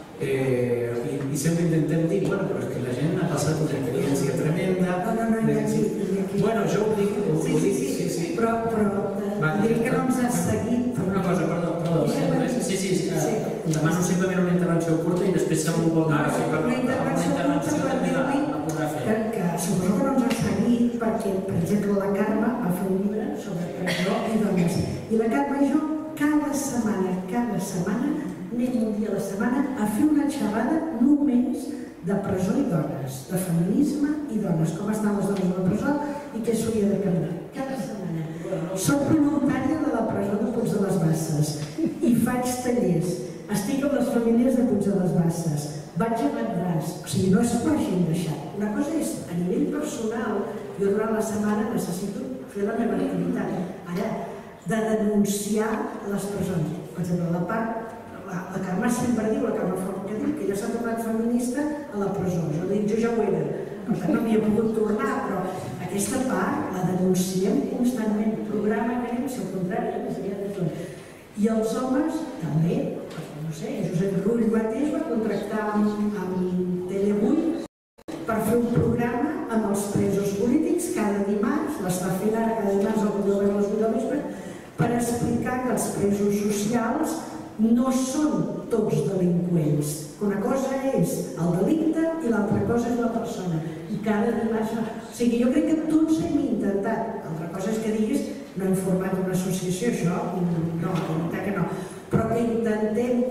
i sempre intentem dir, bueno, però és que la gent ha passat una experiència tremenda. No, no, no, hi ha aquí. Bueno, jo ho dic, ho dic, sí, sí, però dic que no ens has seguit. Una cosa, perdó, perdó. Sí, sí, demano simplement una intervenció curta i després segur que una intervenció també la podrà fer. Que suposo que no ens has seguit perquè, per exemple, la Carme va fer un llibre sobre presó i dones. I la Carme i jo cada setmana, cada setmana, anem un dia a la setmana a fer una xerrada només de presó i dones, de feminisme i dones, com estan les dones a la presó i què s'hauria de canviar. Cada setmana. Soc voluntària de la presó de Puig de les Basses i faig tallers. Estic amb les famílies de Puig de les Basses. Vaig a Madràs. O sigui, no és que m'hagin deixat. Una cosa és, a nivell personal, jo durant la setmana necessito fer la meva activitat. Ara, de denunciar les presons. Per exemple, la part la Carme sempre diu, la Carme Font, que diu que ella s'ha tornat feminista a la presó. Jo dic, jo ja ho era, per tant no m'hi he pogut tornar, però aquesta part la denunciem constantment. Programa que anem, si al contrari, més aviat de tot. I els homes també, no sé, Josep Rull mateix va contractar amb Tele vuit per fer un programa amb els presos polítics cada dimarts, l'està fent ara cada dimarts al Govern de les vuit del vespre, per explicar que els presos socials no són tots delinqüents. Una cosa és el delicte i l'altra cosa és la persona. I cada dimarts... O sigui, jo crec que tots hem intentat. Altra cosa és que diguis, no hem format una associació, això, no, la veritat que no. Però que intentem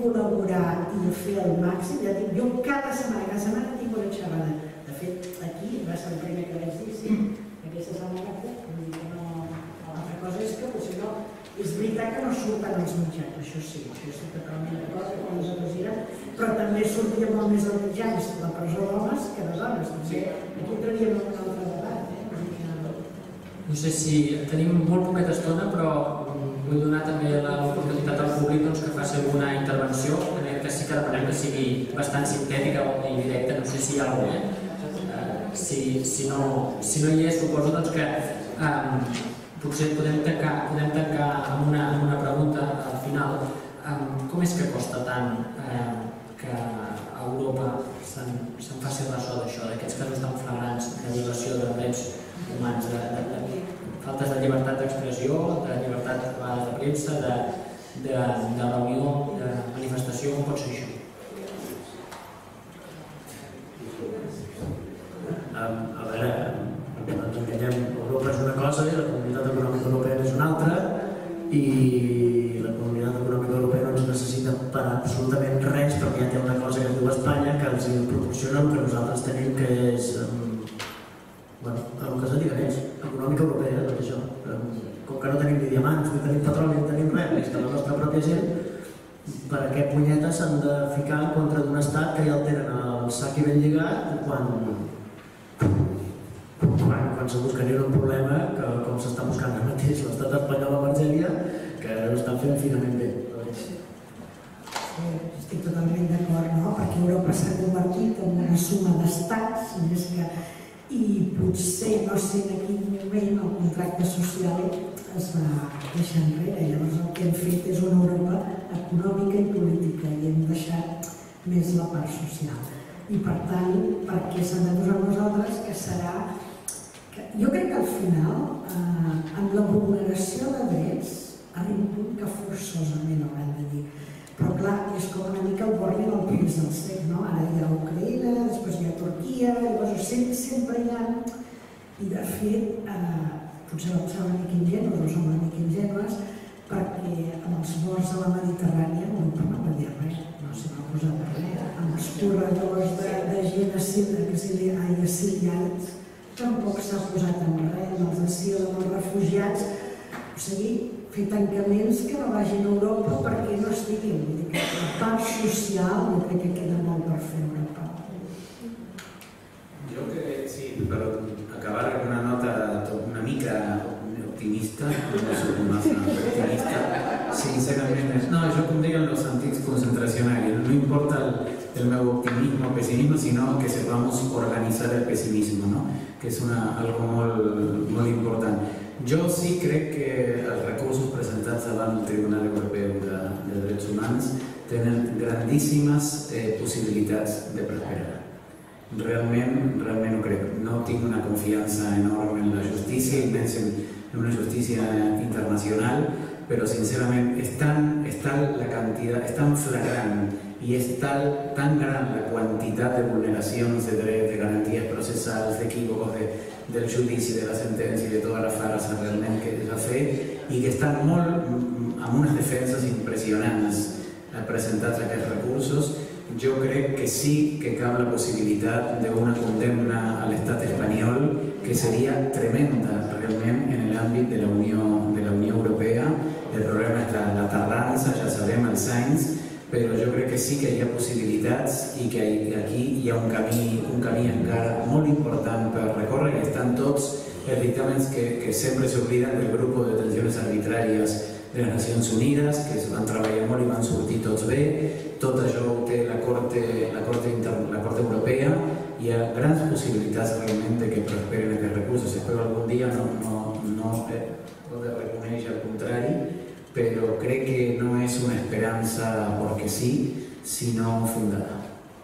que va de... De fet, aquí va ser el primer que vaig dir, sí, aquesta setmana que no... L'altra cosa és que potser no... És veritat que no surten els mitjans, això sí, això sí que totalment d'acord, que quan nosaltres direm, però també sortia molt més als mitjans la presó d'homes que de dones, també aquí entraríem en un altre debat. No sé si tenim molt poqueta estona, però vull donar també l'oportunitat al públic que faci alguna intervenció, que sí que demanem que sigui bastant sintètica o indirecta, no sé si hi ha alguna cosa. Si no hi és, suposo que potser podem tancar amb una pregunta al final. Com és que costa tant que a Europa se'n faci ressò d'això, d'aquests casos tan flagrants de violació de drets humans, de faltes de llibertat d'expressió, de llibertat de premsa, de reunió, de manifestació, com pot ser això? A veure, no ens enganyem, Europa és una cosa i la Comunitat Econòmica Europea és una altra i la Comunitat Econòmica Europea no ens necessita per absolutament res perquè ja té una cosa que es diu Espanya que els proporciona el que nosaltres tenim, que és bueno, el que es dediquen ells, econòmica europea, tot això. Com que no tenim ni diamants, ni tenim petroli, ni tenim res, és que la nostra pròpia gent, per a què punyetes s'han de ficar en contra d'un estat que ja el tenen al sac i ben lligat quan quan se buscaria un problema que com s'està buscant ara mateix l'estat espanyol a Argèlia, que ho estan fent finament bé. Estic totalment d'acord, no? Perquè Europa s'ha convertit en una suma d'estats, més que i potser, no sé en quin moment, el contracte social es va deixar enrere. Llavors el que hem fet és una Europa econòmica i política i hem deixat més la part social. I per tant, per què s'han de posar nosaltres, que serà... Jo crec que al final, amb la vulneració de drets, arriba un punt que forçosament hauran de dir. Però clar, és com una mica el borni del país del sec, no? Ara hi ha Ucraïna, després hi ha Turquia, llavors sempre hi ha... I de fet, potser vam ser una mica ingenus, no som una mica ingenues, perquè amb els morts a la Mediterrània Europa no va dir res, no s'hi va posar per res. Amb els corredors de gent exiliats tampoc s'ha posat en res, amb els asil, amb els refugiats, o sigui, fer tancaments que no vagin a Europa perquè no estiguin. La part social jo crec que queda molt per fer a Europa. Jo crec, sí, per acabar amb una nota una mica optimista, no soy más optimista, sinceramente, no, yo pondría en los antics concentracionales, no importa el, el nuevo optimismo o pesimismo, sino que sepamos organizar el pesimismo, ¿no? Que es una, algo muy, muy importante. Jo sí crec que els recursos presentats davant del Tribunal Europeu de, de Drets Humans tenen grandíssimes eh, possibilitats de prosperar. Realment, realment ho crec. No tinc una confiança enorme en la justícia i menys en, en una justícia internacional, però sincerament és tan, és tal la quantitat, és tan flagrant i és tal, tan gran la quantitat de vulneracions de drets, de garanties processals, d'equívocos de, del judici, de la sentència i de tota la farsa realment que es va fer i que estan molt amb unes defenses impressionants presentats aquests recursos. Jo crec que sí que cap la possibilitat d'una condemna a l'estat espanyol que seria tremenda realment en l'àmbit de la Unió de la Unió Europea. El problema és la, la tardança, ja sabem, els anys, però jo crec que sí que hi ha possibilitats i que aquí hi ha un camí, un camí encara molt important per recórrer, que estan tots els dictàmens que, que sempre s'obliden del grup de detencions arbitràries de les Nacions Unides, que es van treballar molt i van sortir tots bé. Tot això ho té la Corte, la Corte, la Corte Europea. Hi ha grans possibilitats realment de que prosperen aquests recursos. Espero algun dia no, no, no poder reconèixer el contrari, però crec que no és una esperança perquè sí, sinó fundada.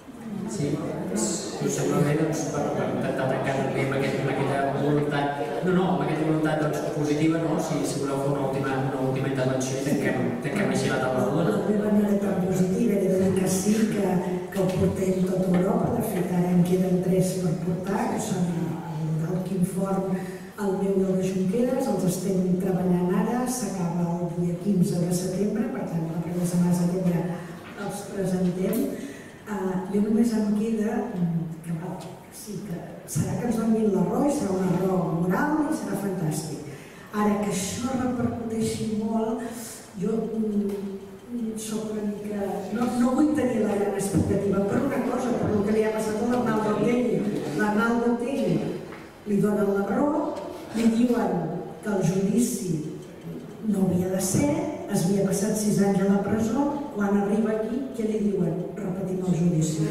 Sí, segurament per intentar tancar també amb aquesta voluntat, no, no, amb aquesta voluntat positiva, si voleu fer una última intervenció i tanquem així la taula rodona. De manera tan positiva, he de dir que sí, que ho portem tot Europa, de fet ara en queden tres per portar, que són el Quim Forn, el meu i el de Junqueras, els estem treballant ara, s'acaba el dia quinze de setembre, per tant la primera setmana de setembre els presentem. Jo només em queda que va, sí, que serà que ens donin l'arrò i serà un arrò moral i serà fantàstic. Ara, que això repercuteixi molt, jo soc una mica... No, no vull tenir la gran expectativa per una cosa, per el que li ha passat a l'Arnaldo Otegi. L'Arnaldo Otegi li donen la raó, li diuen que el judici no havia de ser, es havia passat sis anys a la presó, quan arriba aquí, què li diuen? Repetim el judici.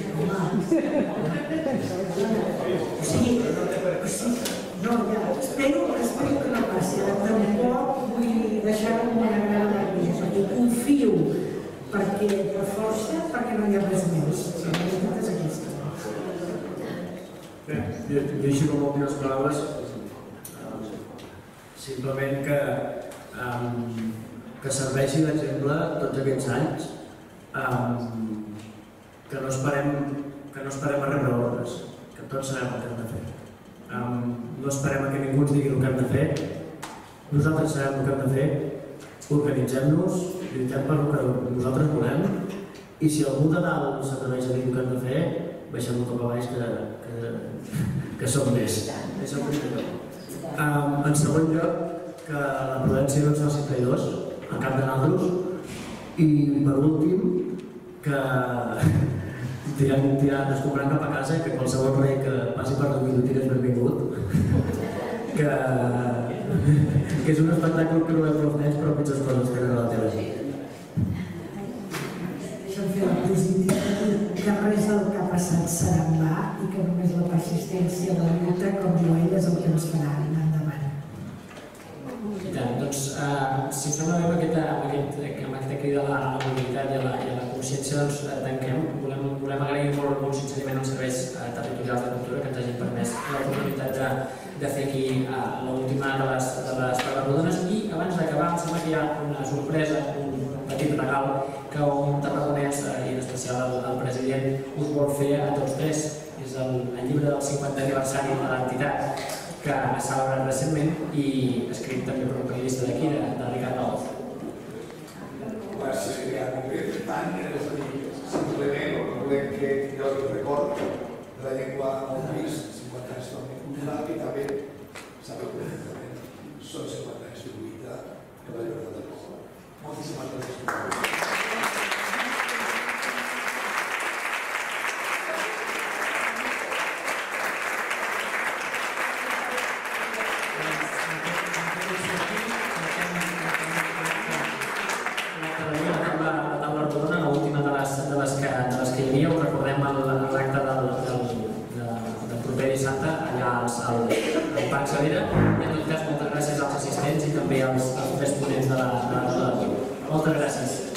O sigui, no, ja, espero, espero que no passi. Tampoc vull deixar-ho amb una gran alegria, perquè confio perquè reforça, perquè no hi ha res més. La veritat és aquesta. Bé, jo així com algunes paraules, simplement que que serveixi d'exemple tots aquests anys, que no esperem que no esperem a rebre ordres, que tots sabem el que hem de fer. No esperem a que ningú ens digui el que hem de fer, nosaltres sabem el que hem de fer, organitzem-nos, lluitem per el que nosaltres volem, i si algú de dalt s'atreveix a dir el que hem de fer, baixem-ho cap a baix que som més. És el primer. En segon lloc, que la prudència no ens faci traïdors en cap de nosaltres, i per últim que tirant escombrant cap a casa, que qualsevol rei que passi per Dominic és benvingut, que és un espectacle que no veus els nens però pitjors coses que no a la teva gent. Deixa'm fer la positiva, que res del que ha passat serà en va i que només la persistència, la lluita, com diu ell, és el que ens farà anar endavant. Doncs, si us sembla bé amb aquesta crida a la mobilitat i a la consciència, doncs tanquem. Volem agrair molt sincerament als serveis territorials de cultura que ens hagin permès l'oportunitat de fer aquí l'última de les taules rodones. I abans d'acabar, em sembla que hi ha una sorpresa, un petit regal que un tarragonès, i en especial el president, us vol fer a tots tres. És el llibre del cinquantè aniversari de l'entitat, que s'ha celebrat recentment i escrit també per un periodista d'aquí, de Ricard Naoz. Gràcies, Ricard. Per tant, simplement volem que jo us recordi de la llengua al país, cinquanta anys cultural, i també sabeu perfectament, són cinquanta anys de lluita per la llibertat del poble. Moltíssimes gràcies. al Parc Savera. I en tot cas, moltes gràcies als assistents i també als tres ponents de la roda. Moltes gràcies.